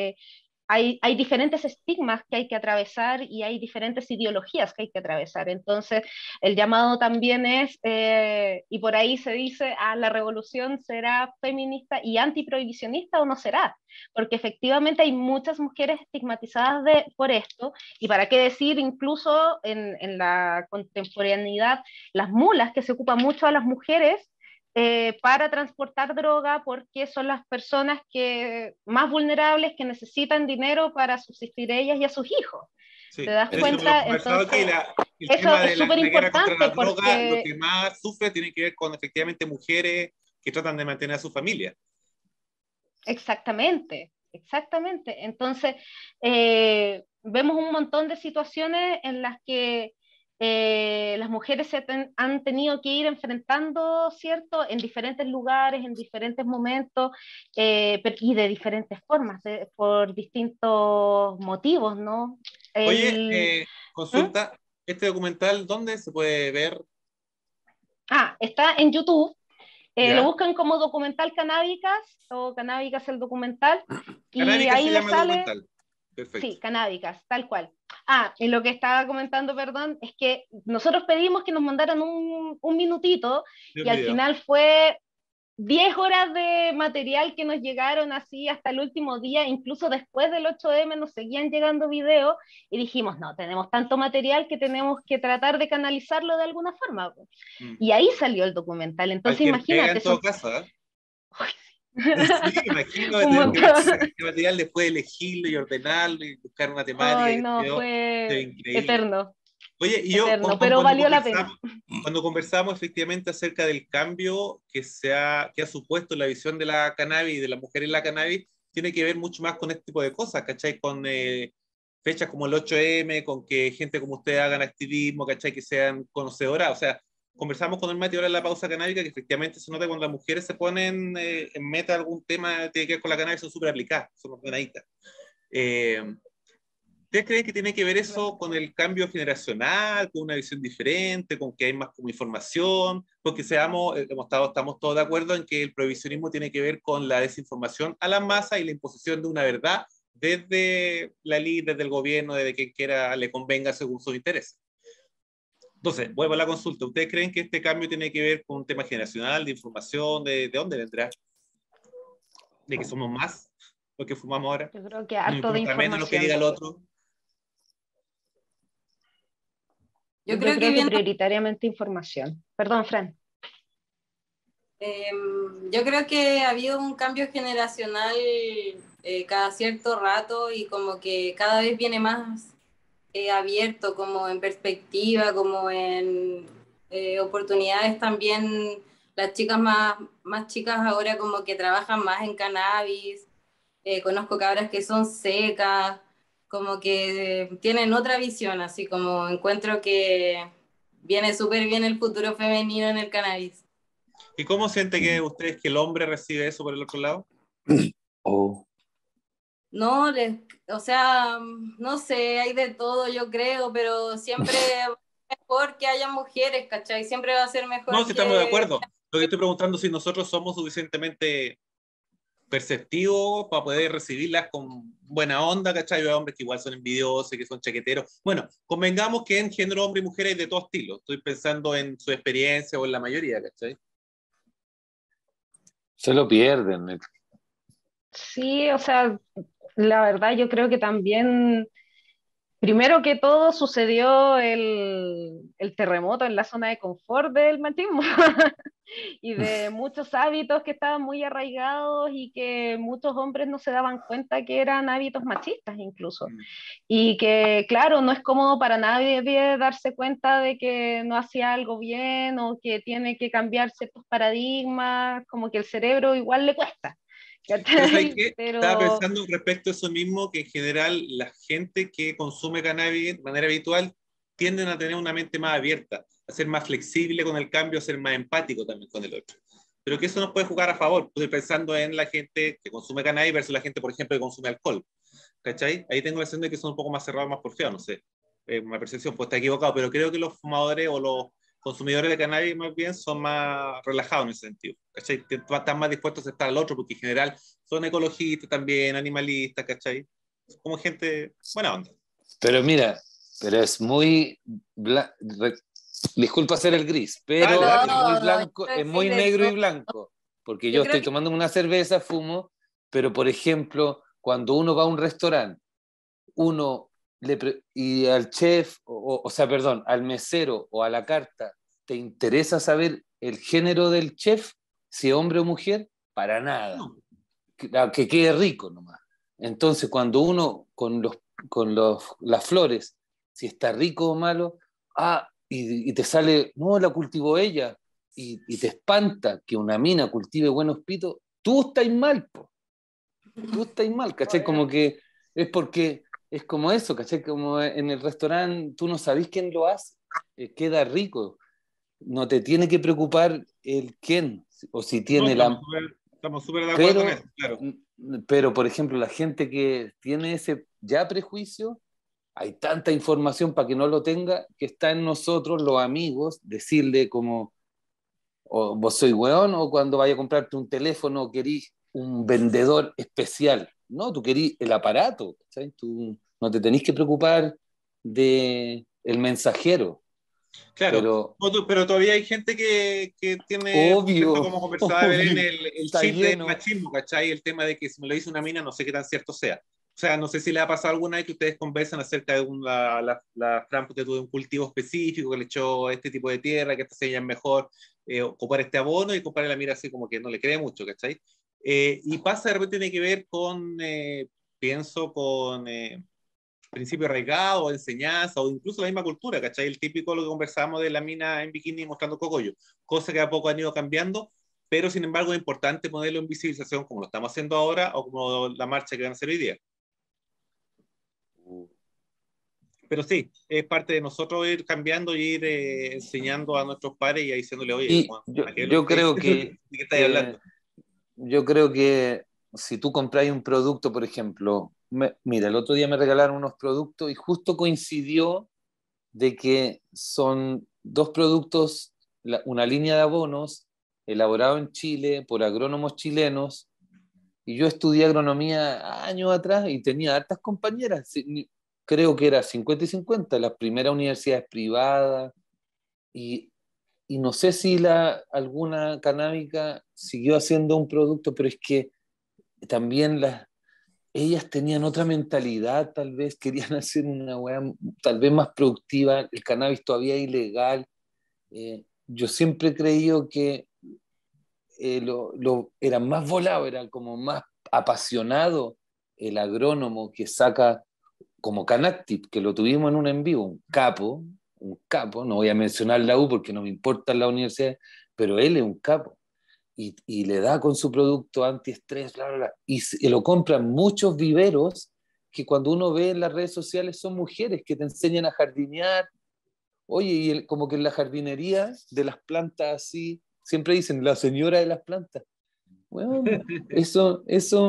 hay diferentes estigmas que hay que atravesar y hay diferentes ideologías que hay que atravesar. Entonces, el llamado también es, y por ahí se dice, la revolución será feminista y antiprohibicionista o no será, porque efectivamente hay muchas mujeres estigmatizadas por esto, y para qué decir, incluso en la contemporaneidad, las mulas, que se ocupan mucho a las mujeres para transportar droga porque son las personas más vulnerables que necesitan dinero para subsistir ellas y a sus hijos. Sí, ¿Te das de hecho, lo hemos cuenta? conversado aquí, Entonces, el eso tema es de súper la guerra contra la importante droga, lo porque que más sufre tiene que ver con efectivamente mujeres que tratan de mantener a su familia. exactamente, exactamente. Entonces, vemos un montón de situaciones en las que las mujeres han tenido que ir enfrentando, ¿cierto?, en diferentes lugares, en diferentes momentos, y de diferentes formas, por distintos motivos, ¿no? El, Oye, ¿Mm? consulta, este documental, ¿dónde se puede ver? Está en YouTube. Lo ¿Ya? buscan como documental canábicas o canábicas el documental y Canábica ahí se les llama el sale. documental. Perfecto. Sí, canábicas, tal cual. Y lo que estaba comentando, perdón, es que nosotros pedimos que nos mandaran un minutito De y un al video. final fue 10 horas de material que nos llegaron así hasta el último día, incluso después del 8M nos seguían llegando videos y dijimos, no, tenemos tanto material que tenemos que tratar de canalizarlo de alguna forma. Mm. Y ahí salió el documental. Entonces Cualquier pega imagínate, en todo son caso, ¿eh? Sí, imagino de un tener que ver montón. este material, después elegirlo y ordenarlo y buscar una temática Ay, que no, se fue increíble. eterno, Oye, y yo eterno, pero valió la pena. cuando conversamos efectivamente acerca del cambio que ha supuesto la visión de la cannabis y de la mujer en la cannabis, tiene que ver mucho más con este tipo de cosas, ¿cachai? Con fechas como el 8M, con que gente como ustedes hagan activismo, ¿cachai? Que sean conocedoras. O sea, conversamos con el Mati ahora en la pausa canábica que efectivamente se nota cuando las mujeres se ponen en meta algún tema que tiene que ver con la cannabis, son súper aplicadas, son ordenaditas. ¿Ustedes creen que tiene que ver eso con el cambio generacional, con una visión diferente, con que hay más como información? Porque estamos todos de acuerdo en que el prohibicionismo tiene que ver con la desinformación a la masa y la imposición de una verdad desde la elite, desde el gobierno, desde quien quiera le convenga según sus intereses. Entonces, vuelvo a la consulta. ¿Ustedes creen que este cambio tiene que ver con un tema generacional, de información, de dónde vendrá? ¿De que somos más los que fumamos ahora? Yo creo que ¿No harto de importa menos lo que información. diga el otro? Yo Yo creo que creo que viendo, prioritariamente información. Perdón, Fran. yo creo que ha habido un cambio generacional cada cierto rato y como que cada vez viene más abierto, como en perspectiva, como en oportunidades también. Las chicas más chicas ahora como que trabajan más en cannabis, conozco cabras que son secas, como que tienen otra visión, así como encuentro que viene súper bien el futuro femenino en el cannabis. ¿Y cómo siente que ustedes que el hombre recibe eso por el otro lado? Oh. No, o sea, no sé, hay de todo, yo creo, pero siempre es mejor que haya mujeres, ¿cachai? Siempre va a ser No, mejor si estamos de que... acuerdo. Lo que estoy preguntando es si nosotros somos suficientemente perceptivos para poder recibirlas con buena onda, ¿cachai? Hay hombres que igual son envidiosos, que son chaqueteros. Bueno, convengamos que en género hombre y mujer hay de todo estilo. Estoy pensando en su experiencia o en la mayoría, ¿cachai? Se lo pierden. Sí, o sea, la verdad yo creo que también Primero que todo sucedió el terremoto en la zona de confort del machismo y de muchos hábitos que estaban muy arraigados y que muchos hombres no se daban cuenta que eran hábitos machistas incluso. Y que, claro, no es cómodo para nadie darse cuenta de que no hacía algo bien o que tiene que cambiar ciertos paradigmas, como que el cerebro igual le cuesta. Pero ¿sabes qué? Estaba Pero pensando respecto a eso mismo, que en general la gente que consume cannabis de manera habitual tienden a tener una mente más abierta, a ser más flexible con el cambio, a ser más empático también con el otro. Pero que eso nos puede jugar a favor. Estoy pensando en la gente que consume cannabis versus la gente, por ejemplo, que consume alcohol. ¿Cachai? Ahí tengo la sensación de que son un poco más cerrados, más porfiados, no sé. Una percepción puede estar equivocado, pero creo que los fumadores o los consumidores de cannabis más bien son más relajados en ese sentido. ¿Cachai? Están más dispuestos a aceptar al otro, porque en general son ecologistas también, animalistas, ¿cachai? Como gente buena onda. Pero mira, pero es muy... Disculpa ser el gris, pero Dale, es muy dale. blanco, es muy negro y blanco, porque yo Yo creo estoy que tomando una cerveza, fumo, pero por ejemplo, cuando uno va a un restaurante, y al chef, o sea, perdón, al mesero o a la carta, ¿te interesa saber el género del chef? Si hombre o mujer, para nada. No. Que quede rico nomás. Entonces, cuando uno las flores, si está rico o malo, y te sale, no, la cultivó ella, y te espanta que una mina cultive buenos pitos, tú estás mal, po. Tú estás mal, ¿cachai? Como que es porque es como eso, ¿cachai? Como en el restaurante tú no sabes quién lo hace, queda rico, no te tiene que preocupar el quién, o si No, tiene la... estamos súper de acuerdo con eso, claro. Pero, por ejemplo, la gente que tiene ese ya prejuicio, hay tanta información para que no lo tenga, que está en nosotros, los amigos, decirle como, o vos sois weón, o cuando vaya a comprarte un teléfono querís un vendedor especial. No, tú querís el aparato, ¿sabes? Tú no te tenés que preocupar de el mensajero, Claro, pero pero todavía hay gente que tiene, por ejemplo, obvio, como conversaba Belén, obvio, el está chip del lleno. machismo, ¿cachai? El tema de que si me lo dice una mina, no sé qué tan cierto sea. O sea, no sé si le ha pasado alguna vez que ustedes conversan acerca de la Fran que tuvo un cultivo específico, que le echó este tipo de tierra, que esta semilla es mejor, ocupar este abono y compadre la mira así como que no le cree mucho, ¿cachai? Y pasa de repente tiene que ver con, pienso, con principio arraigado, o enseñanza, o incluso la misma cultura, ¿cachai? El típico lo que conversábamos de la mina en bikini mostrando cogollo, cosa que a poco han ido cambiando, pero sin embargo es importante ponerlo en visibilización como lo estamos haciendo ahora o como la marcha que van a hacer hoy día. Pero sí, es parte de nosotros ir cambiando y ir enseñando a nuestros padres y diciéndole, oye, Y Juan, yo, ¿a qué es lo yo que creo ¿de qué estáis hablando? yo creo que si tú compras un producto, por ejemplo, mira, el otro día me regalaron unos productos y justo coincidió de que son dos productos, una línea de abonos elaborado en Chile por agrónomos chilenos, y yo estudié agronomía años atrás y tenía hartas compañeras, creo que era 50 y 50, las primeras universidades privadas, y, y no sé si alguna canábica siguió haciendo un producto, pero es que también ellas tenían otra mentalidad, tal vez querían hacer una weá tal vez más productiva, el cannabis todavía es ilegal. Yo siempre he creído que era más volado, era como más apasionado el agrónomo que saca como Canactip, que lo tuvimos en un en vivo, un capo, no voy a mencionar la U porque no me importa la universidad, pero él es un capo. Y le da con su producto antiestrés, bla, bla, bla. Y lo compran muchos viveros que cuando uno ve en las redes sociales son mujeres que te enseñan a jardinear. Oye, y como que en la jardinería de las plantas así, siempre dicen la señora de las plantas. Bueno, eso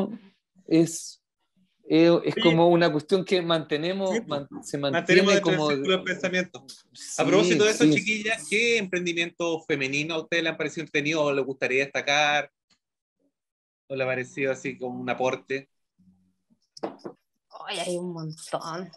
es Oye, como una cuestión que sí, se mantenemos mantiene dentro del como... círculo de pensamiento. A propósito Sí, de eso, sí. chiquillas, ¿qué emprendimiento femenino a ustedes le han parecido entretenido o les gustaría destacar? ¿O le ha parecido así como un aporte? hoy hay un montón.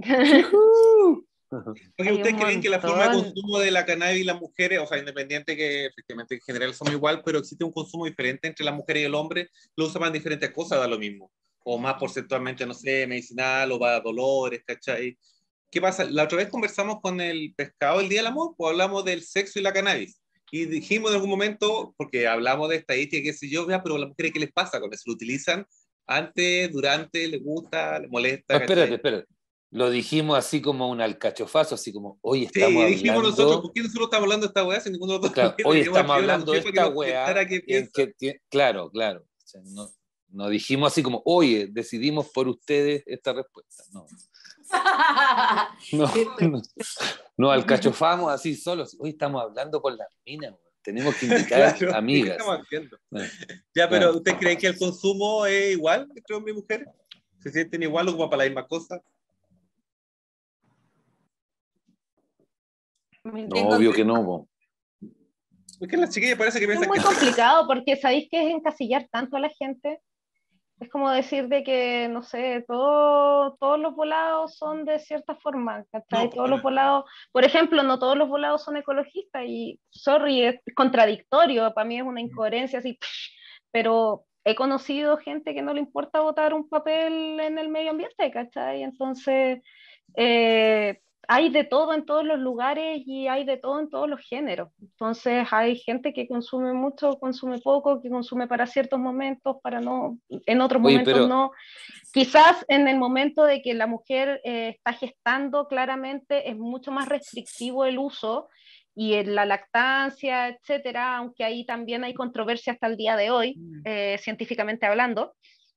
Porque Hay un ustedes creen que la forma de montón. consumo de la cannabis y las mujeres, o sea, independiente que efectivamente en general somos igual, pero existe un consumo diferente entre la mujer y el hombre, lo usan para diferentes cosas, da lo mismo. O más porcentualmente, no sé, medicinal o para dolores, ¿cachai? ¿qué pasa? La otra vez conversamos con el pescado el Día del Amor, pues hablamos del sexo y la cannabis. Y dijimos en algún momento, porque hablamos de estadística, qué sé yo, ya, pero a las mujeres, ¿qué les pasa con eso? ¿Lo utilizan antes, durante, les gusta, les molesta? No, espérate, ¿Cachai? espérate. Lo dijimos así como un alcachofazo, así como, hoy Sí, estamos dijimos nosotros, hablando, ¿por qué nosotros estamos hablando de esta weá si ninguno de los dos claro, lo hoy tiene? Yo estamos pidió a la hablando de mujer para que esta nos weá comentara qué en piensa. claro, claro. O sea, no dijimos así como, oye, decidimos por ustedes esta respuesta. No, no, no, no alcachofamos así solos. Hoy estamos hablando con las minas, weón. Tenemos que invitar Claro, ¿qué amigas. estamos haciendo? Ah, Ya, pero claro. ¿usted cree que el consumo es igual entre hombre y mujer? ¿Se sienten igual o como para la misma cosa? No, obvio que no, po. Es que las chiquillas parece que Es piensan muy que complicado porque sabéis que es encasillar tanto a la gente. Es como decir de que, no sé, todos los volados son de cierta forma, ¿cachai? no, Todos los volados, por ejemplo, no todos los volados son ecologistas y, sorry, es contradictorio, para mí es una incoherencia así, pero he conocido gente que no le importa votar un papel en el medio ambiente, ¿cachai? Entonces, eh, hay de todo en todos los lugares y hay de todo en todos los géneros. Entonces hay gente que consume mucho, consume poco, que consume para ciertos momentos, para no, en otros Oye, momentos pero, no. Quizás en el momento de que la mujer está gestando, claramente es mucho más restrictivo el uso y en la lactancia, etcétera, aunque ahí también hay controversia hasta el día de hoy, científicamente hablando.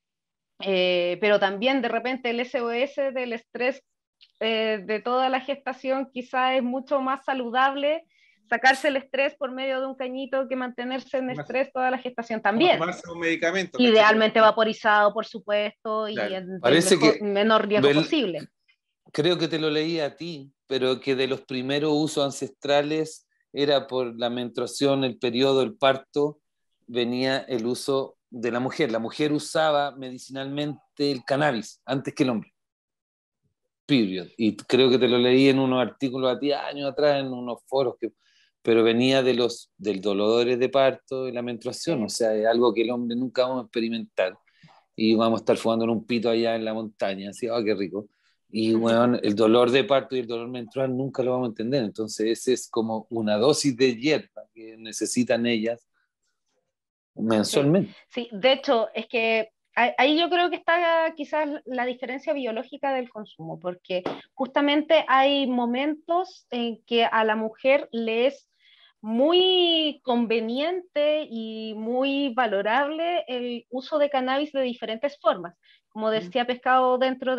Pero también de repente el SOS del estrés de toda la gestación quizá es mucho más saludable sacarse el estrés por medio de un cañito que mantenerse en estrés toda la gestación como también. tomarse un medicamento, ¿cachai? Idealmente vaporizado, por supuesto, y Claro. en el parece que menor riesgo posible. creo que te lo leí a ti, pero que de los primeros usos ancestrales era por la menstruación, el periodo, el parto, venía el uso de la mujer. La mujer usaba medicinalmente el cannabis antes que el hombre. Period. Y creo que te lo leí en unos artículos a ti años atrás, en unos foros, pero venía del dolores de parto y la menstruación. O sea, es algo que el hombre nunca vamos a experimentar. Y vamos a estar fumando en un pito allá en la montaña, así, oh, qué rico. Y bueno, el dolor de parto y el dolor menstrual nunca lo vamos a entender. Entonces, ese es como una dosis de hierba que necesitan ellas mensualmente. Sí, de hecho, es que ahí yo creo que está quizás la diferencia biológica del consumo, porque justamente hay momentos en que a la mujer le es muy conveniente y muy valorable el uso de cannabis de diferentes formas. Como decía Pescado, dentro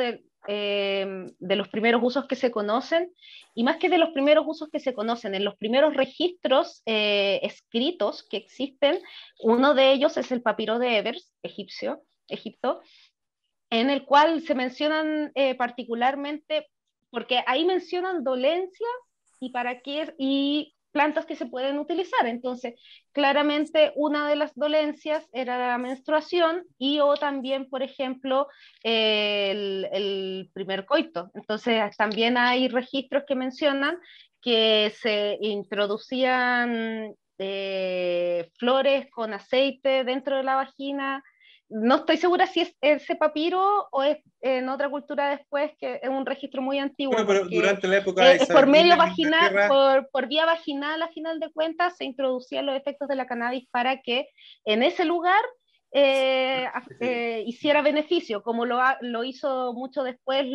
de los primeros usos que se conocen, y más que de los primeros usos que se conocen, en los primeros registros escritos que existen, uno de ellos es el papiro de Ebers, Egipto, en el cual se mencionan particularmente, porque ahí mencionan dolencias y para qué y plantas que se pueden utilizar. Entonces, claramente una de las dolencias era la menstruación y o también, por ejemplo, el primer coito. Entonces, también hay registros que mencionan que se introducían flores con aceite dentro de la vagina. No estoy segura si es ese papiro o es en otra cultura después, que es un registro muy antiguo, Bueno, pero porque durante la época de es por medio Isabelina en vaginal, Inglaterra, por vía vaginal, a final de cuentas, se introducían los efectos de la cannabis para que en ese lugar hiciera beneficio, como lo hizo mucho después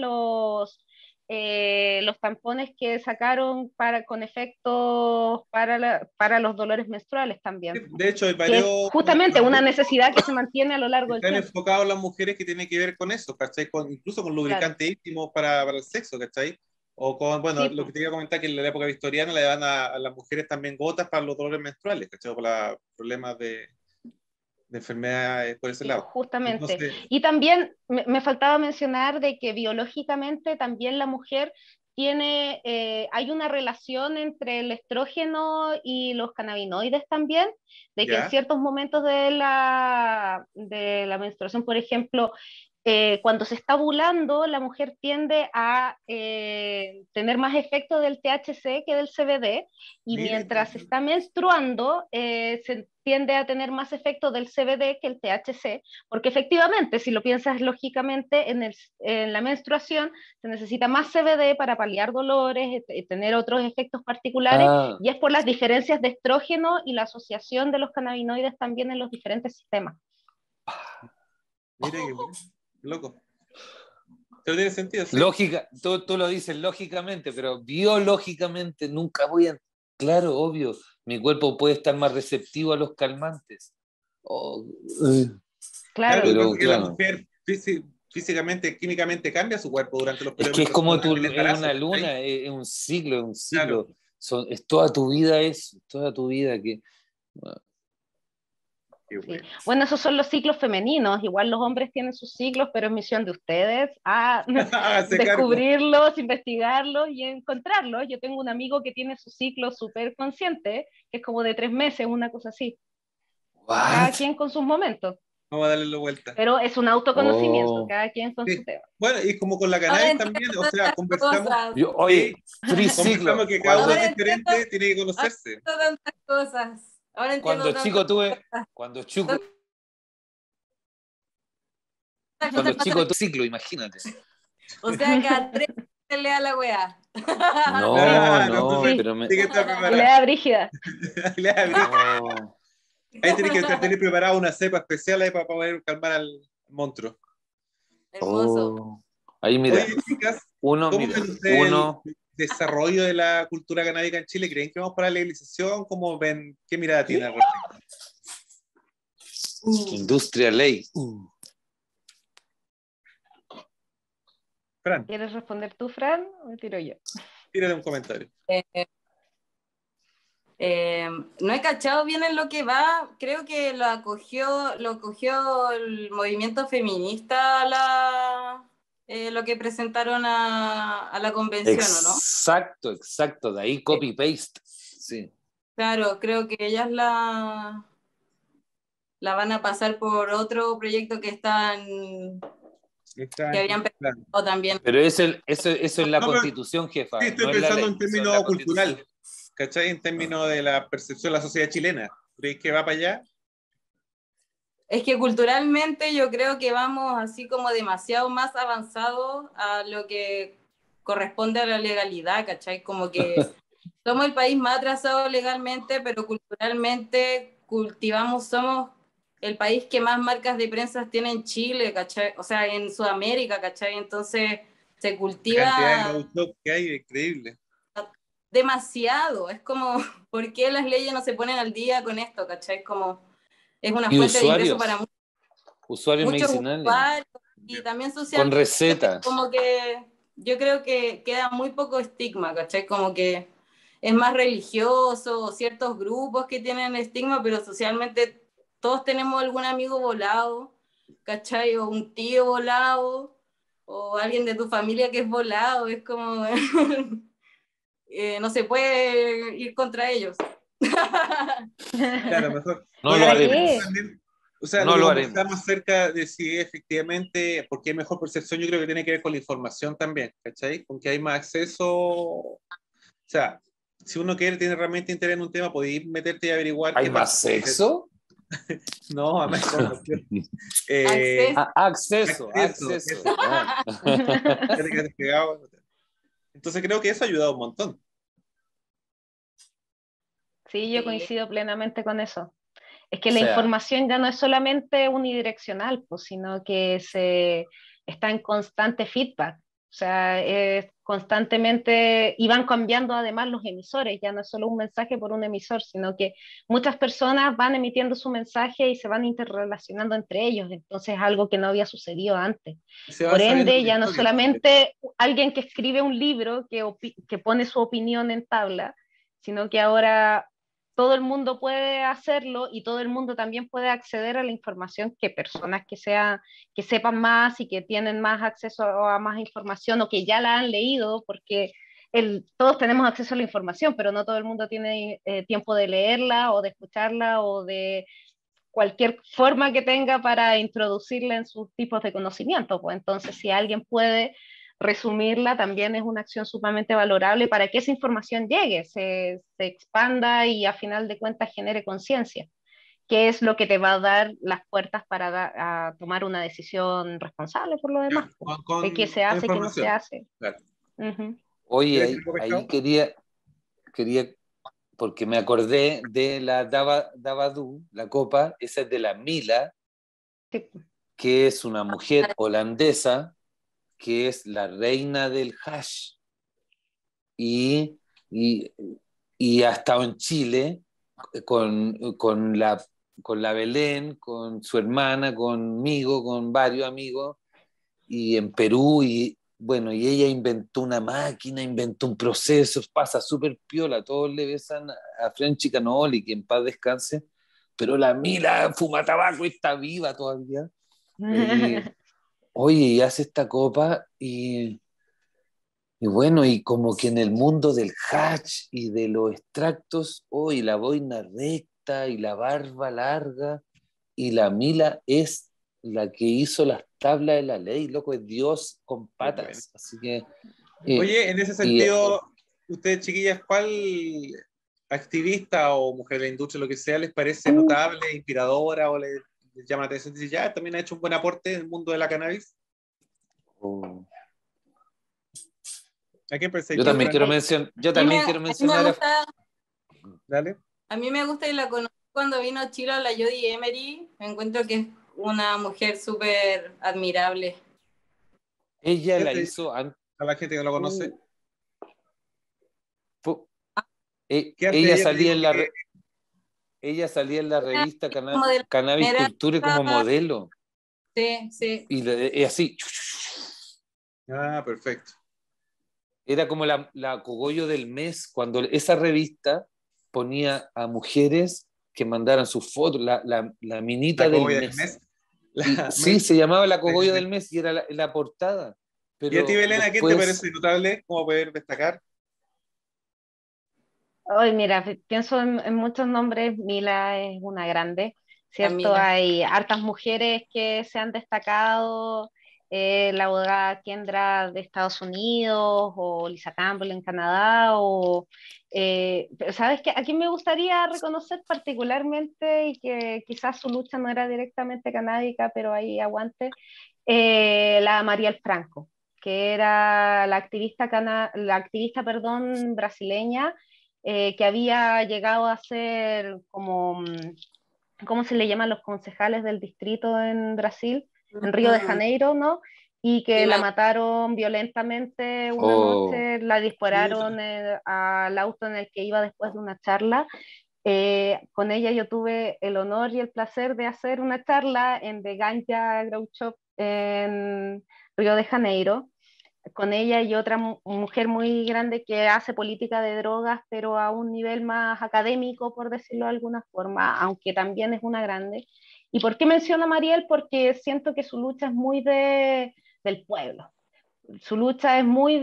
los tampones que sacaron con efectos para los dolores menstruales también, de hecho, hay que es varios justamente una necesidad que se mantiene a lo largo del están tiempo. enfocados en las mujeres que tienen que ver con eso, ¿cachai? Incluso con Claro. lubricantes íntimos para el sexo, ¿cachai? O con, bueno, Sí, lo que te iba a comentar, que en la época victoriana le dan a las mujeres también gotas para los dolores menstruales, ¿cachai? Para problemas de enfermedades por ese sí, lado. justamente. Entonces, Y también me faltaba mencionar de que biológicamente también la mujer tiene, hay una relación entre el estrógeno y los cannabinoides también, de que en ya, ciertos momentos de la menstruación, por ejemplo, cuando se está ovulando, la mujer tiende a tener más efecto del THC que del CBD, y Mire, mientras se está menstruando, se tiende a tener más efecto del CBD que el THC, porque efectivamente, si lo piensas lógicamente, en la menstruación se necesita más CBD para paliar dolores, tener otros efectos particulares, Ah, y es por las diferencias de estrógeno y la asociación de los cannabinoides también en los diferentes sistemas. mire, qué loco. Pero tiene sentido, sí. lógica, tú lo dices lógicamente, pero biológicamente nunca voy a... Claro, obvio, mi cuerpo puede estar más receptivo a los calmantes. Oh, Claro, Claro, lo que pero pasa es que la claro, mujer físicamente, químicamente cambia su cuerpo durante los es periodos que es como menstruales, el es embarazo, una ¿cachai? luna, es un ciclo, es un Claro. ciclo. Es toda tu vida eso, toda tu vida que... Qué sí. bueno. Bueno, esos son los ciclos femeninos. Igual los hombres tienen sus ciclos, pero es misión de ustedes Hágase cargo. descubrirlos, investigarlos y encontrarlos. Yo tengo un amigo que tiene su ciclo súper consciente, que es como de 3 meses, una cosa así. Cada ¿What? quien con sus momentos. Vamos a darle la vuelta. Pero es un autoconocimiento, Oh. cada quien con su Sí. tema. Bueno, y como con la Ahora cannabis entiendo también, o todas sea, estas conversamos, cosas. Oye, sí, free conversamos ciclo. que cada uno es Ahora entiendo, diferente, tiene que ahora conocerse. entiendo tantas cosas. Ahora entiendo Cuando tantas chico tuve, cosas. cuando Tantas cuando cosas chico pasan. tuve ciclo, imagínate. O sea, cada 3 se le da la weá. No, Claro, no, entonces Sí, pero me... tiene que estar y le preparado. da brígida. Le abrí. No. Ahí tiene que tener preparado una cepa especial ahí para poder calmar al monstruo. Hermoso. Oh. Ahí mira, Oye, chicas, uno, ¿cómo mira, ven ustedes el uno, desarrollo de la cultura canábica en Chile? ¿Creen que vamos para la legalización? ¿Cómo ven? ¿Qué mirada tiene al respecto? industria ley. Fran, ¿Quieres responder tú, Fran, o tiro yo? tírale un comentario. Eh, no he cachado bien en lo que va. Creo que lo cogió el movimiento feminista lo que presentaron a la convención, ¿o no? Exacto, exacto, de ahí copy-paste. Sí. Claro, creo que ellas la van a pasar por otro proyecto Está que habían claro. presentado también. Pero eso es la No, pero constitución, jefa, sí, estoy no es la pensando ley, en eso es términos la constitución. cultural, ¿cachai? En términos de la percepción de la sociedad chilena. ¿Crees que va para allá? Es que culturalmente yo creo que vamos así como demasiado más avanzados a lo que corresponde a la legalidad, ¿cachai? Como que somos el país más atrasado legalmente, pero culturalmente somos el país que más marcas de prensa tiene en Chile, ¿cachai? O sea, en Sudamérica, ¿cachai? Entonces se La cantidad de cultiva productos que hay es increíble. demasiado. Es como, ¿por qué las leyes no se ponen al día con esto, ¿cachai? Como es una Y fuente de ingreso para usuarios muchos medicinales, usuarios y también con socialmente, receta. como que yo creo que queda muy poco estigma, ¿cachai? Como que es más religioso, ciertos grupos que tienen estigma, pero socialmente todos tenemos algún amigo volado, ¿cachai? O un tío volado, o alguien de tu familia que es volado, es como, no se puede ir contra ellos. Claro, mejor. No Bueno, lo ¿Para yo creo que qué? haremos, también, o sea, lo no que lo conversamos haremos. acerca de si efectivamente, porque hay mejor percepción, yo creo que tiene que ver con la información también, ¿cachai? Con que hay más acceso, o sea, si uno quiere, tiene realmente interés en un tema, podéis meterte y averiguar ¿Hay qué parte. más sexo? No, a más información. Eh, Acceso. Acceso, acceso, acceso. eso. Ah. Ya te quedaste pegado. Entonces creo que eso ha ayudado un montón. Sí, yo Sí. coincido plenamente con eso. Es que O la sea, información ya no es solamente unidireccional, pues, sino que está en constante feedback. O sea, es constantemente, y van cambiando además los emisores, ya no es solo un mensaje por un emisor, sino que muchas personas van emitiendo su mensaje y se van interrelacionando entre ellos, entonces es algo que no había sucedido antes. Se va Por sabiendo ende, la ya no historia también. solamente alguien que escribe un libro que pone su opinión en tabla, sino que ahora todo el mundo puede hacerlo y todo el mundo también puede acceder a la información que personas que sepan más y que tienen más acceso a más información o que ya la han leído, porque todos tenemos acceso a la información, pero no todo el mundo tiene tiempo de leerla o de escucharla o de cualquier forma que tenga para introducirla en sus tipos de conocimiento. Pues entonces, si alguien puede resumirla, también es una acción sumamente valorable para que esa información llegue, se expanda y a final de cuentas genere conciencia, que es lo que te va a dar las puertas para a tomar una decisión responsable por lo demás, pues, de qué se con hace, qué no se información. hace. Claro. Oye, ¿Quieres algo, ahí Pescado? quería, porque me acordé de la Davadu, la copa, esa es de la Mila, Sí. que es una mujer holandesa, que es la reina del hash, y, y, y ha estado en Chile con la Belén, con su hermana, conmigo, con varios amigos, y en Perú, y bueno, y ella inventó una máquina, inventó un proceso, pasa súper piola, todos le besan a Frenchy Canoli, que en paz descanse, pero la Mila fuma tabaco y está viva todavía. Y, oye, y hace esta copa y bueno, y como que en el mundo del hash y de los extractos, hoy la boina recta y la barba larga, y la Mila es la que hizo las tablas de la ley, loco, es Dios con Qué bueno. patas. Así que, Oye, en ese y, sentido, ustedes, chiquillas, ¿cuál activista o mujer de la industria, lo que sea, les parece notable, inspiradora o les llama la atención? Dice, ya, también ha hecho un buen aporte en el mundo de la cannabis. oh, ¿A quién pensáis yo tú, también Fran? quiero mencionar, yo A mí también me, quiero a mí me mencionar gusta, Dale. a mí me gusta y la conocí cuando vino a Chile, a la Jodie Emery. Me encuentro que es una mujer súper admirable. ella ¿Qué la te- hizo antes. a la gente que no lo conoce? ¿Qué hace Ella ella? Te salía digo en que ella salía en la revista Como de la Cannabis primera, Culture como modelo. sí, sí. Y así, ah, perfecto. era como la cogollo del mes, cuando esa revista ponía a mujeres que mandaran sus fotos, la minita La del cogollo del mes. mes. Y La sí, May se llamaba la del cogollo mes. del mes y era la portada. ¿Y a ti, Pero Belén, a quién te después, parece notable? ¿Cómo poder destacar? Hoy, mira, pienso en muchos nombres, Mila es una grande, ¿cierto? Camila. Hay hartas mujeres que se han destacado, la abogada Kendra de Estados Unidos, o Lisa Campbell en Canadá, pero ¿sabes qué? A quién me gustaría reconocer particularmente y que quizás su lucha no era directamente canábica, pero ahí aguante, la Mariel Franco, que era la activista, perdón, brasileña, que había llegado a ser como, ¿cómo se le llaman los concejales del distrito en Brasil? En Río de Mm, Janeiro, ¿no? Y sí, que la mataron violentamente una oh, noche, la Chuta. dispararon al auto en el que iba después de una charla. Con ella yo tuve el honor y el placer de hacer una charla en The Ganja Grow Shop en Río de Janeiro, con ella y otra mujer muy grande que hace política de drogas, pero a un nivel más académico, por decirlo de alguna forma, aunque también es una grande. ¿Y por qué menciono a Mariel? Porque siento que su lucha es muy del pueblo. Su lucha es muy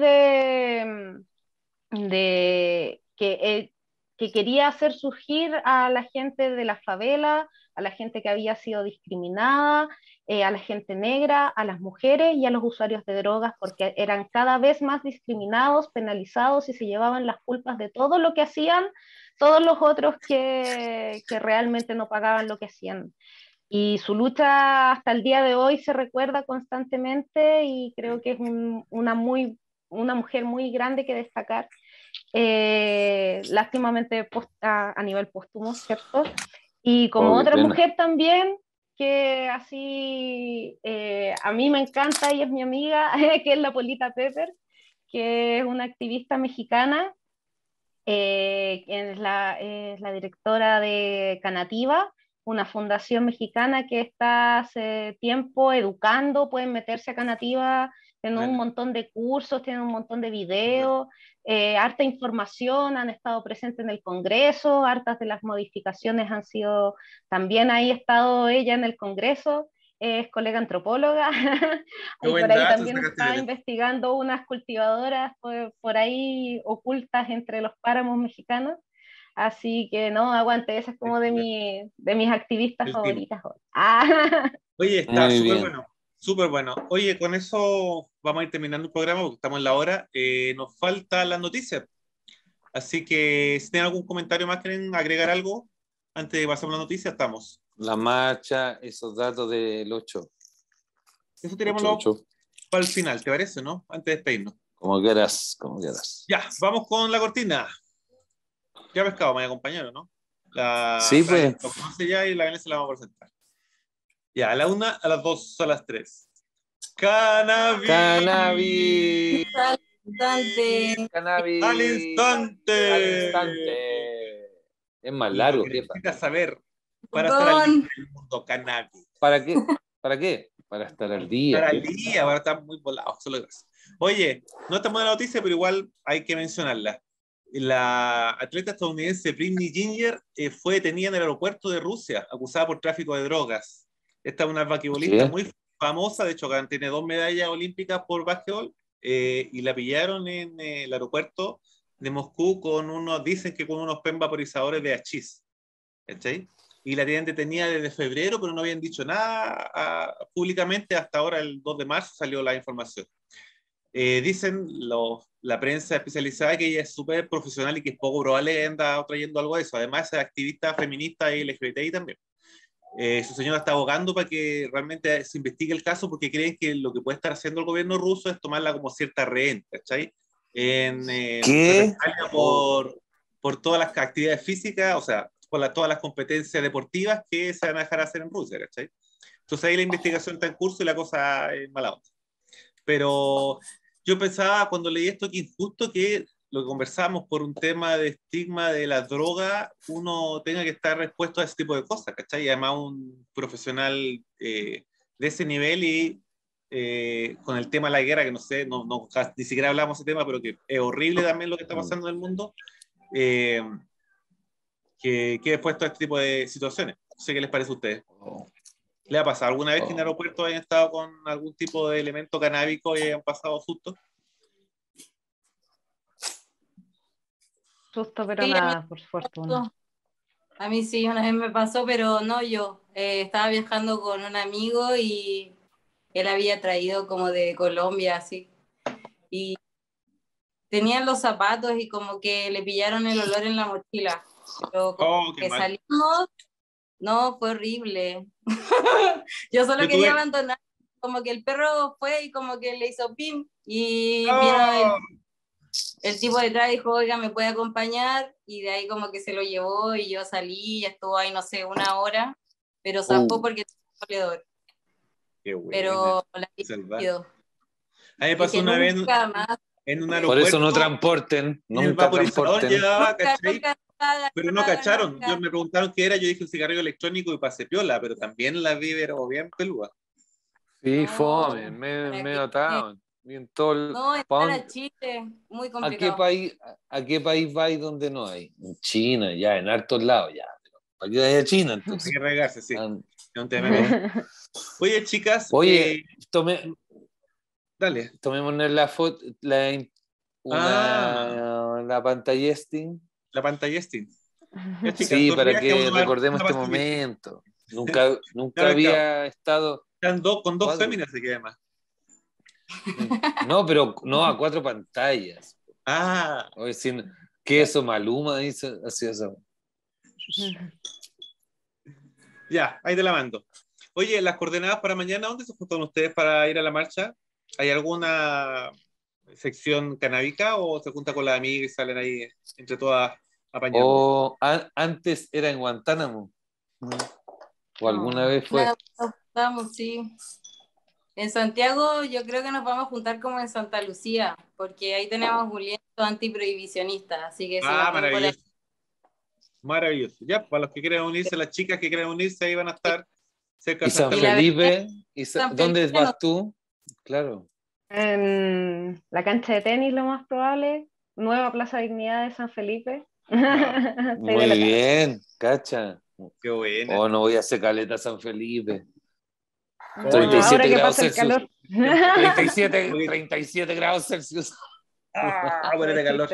de que quería hacer surgir a la gente de la favela, a la gente que había sido discriminada, a la gente negra, a las mujeres y a los usuarios de drogas, porque eran cada vez más discriminados, penalizados y se llevaban las culpas de todo lo que hacían todos los otros que realmente no pagaban lo que hacían. Y su lucha hasta el día de hoy se recuerda constantemente y creo que es una mujer muy grande que destacar, lástimamente a nivel póstumo, ¿cierto? Y como oh, qué otra pena. mujer también, que así a mí me encanta y es mi amiga, que es la Polita Pepper, que es una activista mexicana, que es la directora de Canativa, una fundación mexicana que está hace tiempo educando, pueden meterse a Canativa, tienen un Bueno, montón de cursos, tienen un montón de videos, harta información, han estado presentes en el Congreso, hartas de las modificaciones han sido, también ahí ha estado ella en el Congreso, es colega antropóloga, qué y por buen ahí dato también sacaste, está Belén. investigando unas cultivadoras por ahí ocultas entre los páramos mexicanos. Así que no, aguante, esa es como de mis activistas El team. favoritas. Ah, Oye, está Muy súper bien. bueno. Súper bueno. Oye, con eso vamos a ir terminando el programa porque estamos en la hora. Nos faltan las noticias. Así que si tienen algún comentario más, quieren agregar algo antes de pasar a la noticia, estamos. La marcha, esos datos del 8. Eso tenemos para el final, ¿te parece, no? Antes de despedirnos. Como quieras, como quieras. Ya, vamos con la cortina. Ya pescado, me acompañaron, ¿no? Sí, pues. Lo conoce ya y la Belén se la vamos a presentar. Ya, a la 1, a las 2, a las 3. ¡Cannabis! Cannabis. Bastante. ¡Al instante! Al instante. Es más Lo largo, que jefa. necesitas saber para estar al día del mundo cannabis. ¿Para qué? ¿Para qué? Para estar al día. Para el día, para estar muy volados. Solo eso. Oye, no estamos en la noticia, pero igual hay que mencionarla. La atleta estadounidense Britney Ginger fue detenida en el aeropuerto de Rusia, acusada por tráfico de drogas. Esta es una basquetbolista ¿Qué? muy famosa, de hecho, tiene 2 medallas olímpicas por básquetbol, y la pillaron en el aeropuerto de Moscú dicen que con unos pen vaporizadores de hachís. ¿Cachai? Y la tienen detenida desde febrero, pero no habían dicho nada públicamente. Hasta ahora, el 2 de marzo, salió la información. Dicen la prensa especializada que ella es súper profesional y que es poco probable que anda trayendo algo de eso. Además, es activista feminista y LGBTI también. Su señora está abogando para que realmente se investigue el caso porque creen que lo que puede estar haciendo el gobierno ruso es tomarla como cierta rehén, ¿cachai? ¿Qué? Por todas las actividades físicas, o sea, por todas las competencias deportivas que se van a dejar hacer en Rusia, ¿cachai? Entonces ahí la investigación está en curso y la cosa es mala onda. Pero yo pensaba cuando leí esto que injusto que lo que conversamos por un tema de estigma de la droga, uno tenga que estar expuesto a ese tipo de cosas, ¿cachai? Y además un profesional de ese nivel y con el tema de la guerra, que no sé, ni siquiera hablamos de ese tema, pero que es horrible también lo que está pasando en el mundo, que quede expuesto a este tipo de situaciones. No sé qué les parece a ustedes. ¿Le ha pasado alguna vez que en el aeropuerto hayan estado con algún tipo de elemento canábico y hayan pasado susto? Susto, pero Sí, nada, por fortuna. A mí sí, una vez me pasó, pero no yo. Estaba viajando con un amigo y él había traído como de Colombia, así. Y tenían los zapatos y como que le pillaron el olor en la mochila. Pero como Qué que mal. salimos, no, fue horrible. Yo solo Yo quería tuve- abandonar. Como que el perro fue y como que le hizo pim. Y ¡Oh! vino el tipo detrás dijo, oiga, ¿me puede acompañar? Y de ahí como que se lo llevó y yo salí y estuvo ahí, no sé, 1 hora, pero zafó porque tenía moledor. Qué buena. Pero la Salvaje. pidió. A mí me pasó Dije, una vez nunca más, en un Por aeropuerto. eso no transporten, En el nunca vaporizador transporten. llevaba, nunca, ¿cachai? nunca, nada, Pero no nada, cacharon. nunca. Yo me preguntaron qué era, yo dije un cigarrillo electrónico y pasé piola, pero también la vi pero bien peluda. Sí, No, fome, ¿para me qué? notaban. Y en todo No, entrar a Chile, muy ¿A qué complicado. país vais donde no hay? En China, ya, en hartos lados, ya. Pero ¿para qué vais a China Hay entonces? que regarse, sí. Ah, Es un tema menor. Oye, chicas, Oye, dale. tomémonos la foto, la pantallesting. La pantalla Steam. Ya, chicas, Sí, dos para días que vamos a tomar recordemos una este pastillita. momento. Nunca Ya, había estado. Están con dos 4. féminas, se queda más. No, pero no a 4 pantallas. Ah, Oye, ¿qué eso? Maluma dice así eso. ya, ahí te la mando. Oye, las coordenadas para mañana, ¿dónde se juntan ustedes para ir a la marcha? ¿Hay alguna sección canábica o se junta con las amigas y salen ahí entre todas apañando? O antes era en Guantánamo. O alguna vez fue. Nos juntamos, sí. En Santiago yo creo que nos vamos a juntar como en Santa Lucía, porque ahí tenemos un lienzo antiprohibicionista, así que si nos ven por ahí. Maravilloso. Maravilloso. Ya, para los que quieran unirse, las chicas que quieran unirse, ahí van a estar cerca ¿Y de San Santa Lucía. Felipe? San ¿Dónde Felipe vas no. tú? Claro. En la cancha de tenis, lo más probable. Nueva Plaza Dignidad de San Felipe. Ah, Estoy de Muy la bien, cacha. qué buena. Oh, no voy a hacer caleta San Felipe. casa. 37 Ahora que grados pasa el Celsius. calor. 37 grados Celsius. Ah, No ponete calor. existe.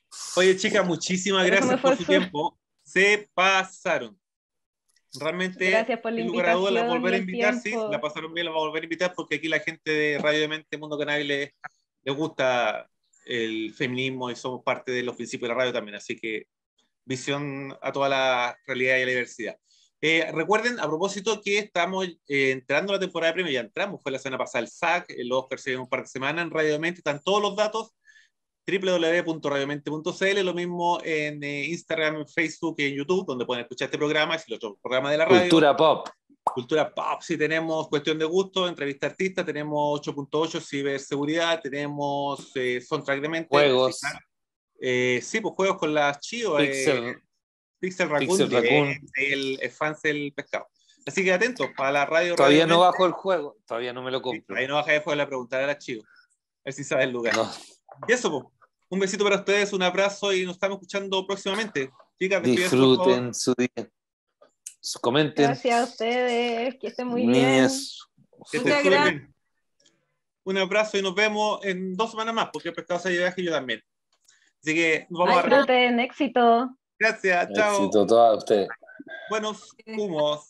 Oye, chicas, muchísimas Por eso gracias me fue por su el sur. tiempo. Se pasaron. Realmente, Gracias por la sin lugar a dudas, la invitación volver a y el invitar, sí, tiempo. la pasaron bien, la vamos a volver a invitar porque aquí la gente de Radio Demente, Mundo Cannabis, les gusta el feminismo y somos parte de los principios de la radio también, así que visión a toda la realidad y la diversidad. Recuerden, a propósito, que estamos entrando a la temporada de premios, ya entramos, fue la semana pasada el SAC, el Oscar se viene un par de semanas en Radio Demente, están todos los datos, www.radiodemente.cl, lo mismo en Instagram, en Facebook y en YouTube, donde pueden escuchar este programa y los otros programas de la radio. Cultura pop. Cultura pop, sí, tenemos Cuestión de Gusto, Entrevista Artista, tenemos 8.8, Ciberseguridad, tenemos Soundtrack de Mente. Juegos. Sí, pues juegos con las Chio. Pixel Raccoon, el fans del pescado. Así que atentos para la radio. Todavía Radio no Mente. bajo el juego, todavía no me lo compro. Ahí no baja de juego, la preguntar a la Chio. A ver si sabe el lugar. No. Y eso, pues. Un besito para ustedes, un abrazo y nos estamos escuchando próximamente. Chicas, despídense, por favor. Disfruten su día. Comenten. Gracias a ustedes, que estén muy Niñas. Que Muchas estén súper gracias. bien. Un abrazo y nos vemos en 2 semanas más, porque el pescado se viaje y yo también. Así que nos vamos Ay, a bien. Disfruten, éxito. Gracias, chao. Éxito a todas ustedes. Buenos humos.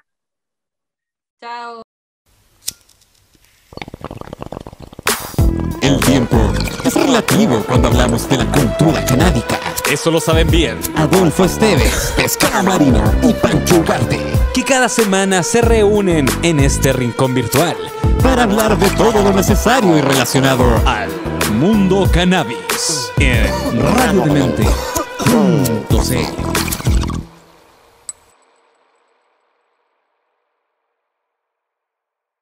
Chao. El tiempo es relativo cuando hablamos de la cultura canábica. Eso lo saben bien. Adolfo Esteves, Pescado Marino y Pancho Ugarte, Que cada semana se reúnen en este rincón virtual para hablar de todo lo necesario y relacionado a al mundo cannabis en Radio Demente.cl.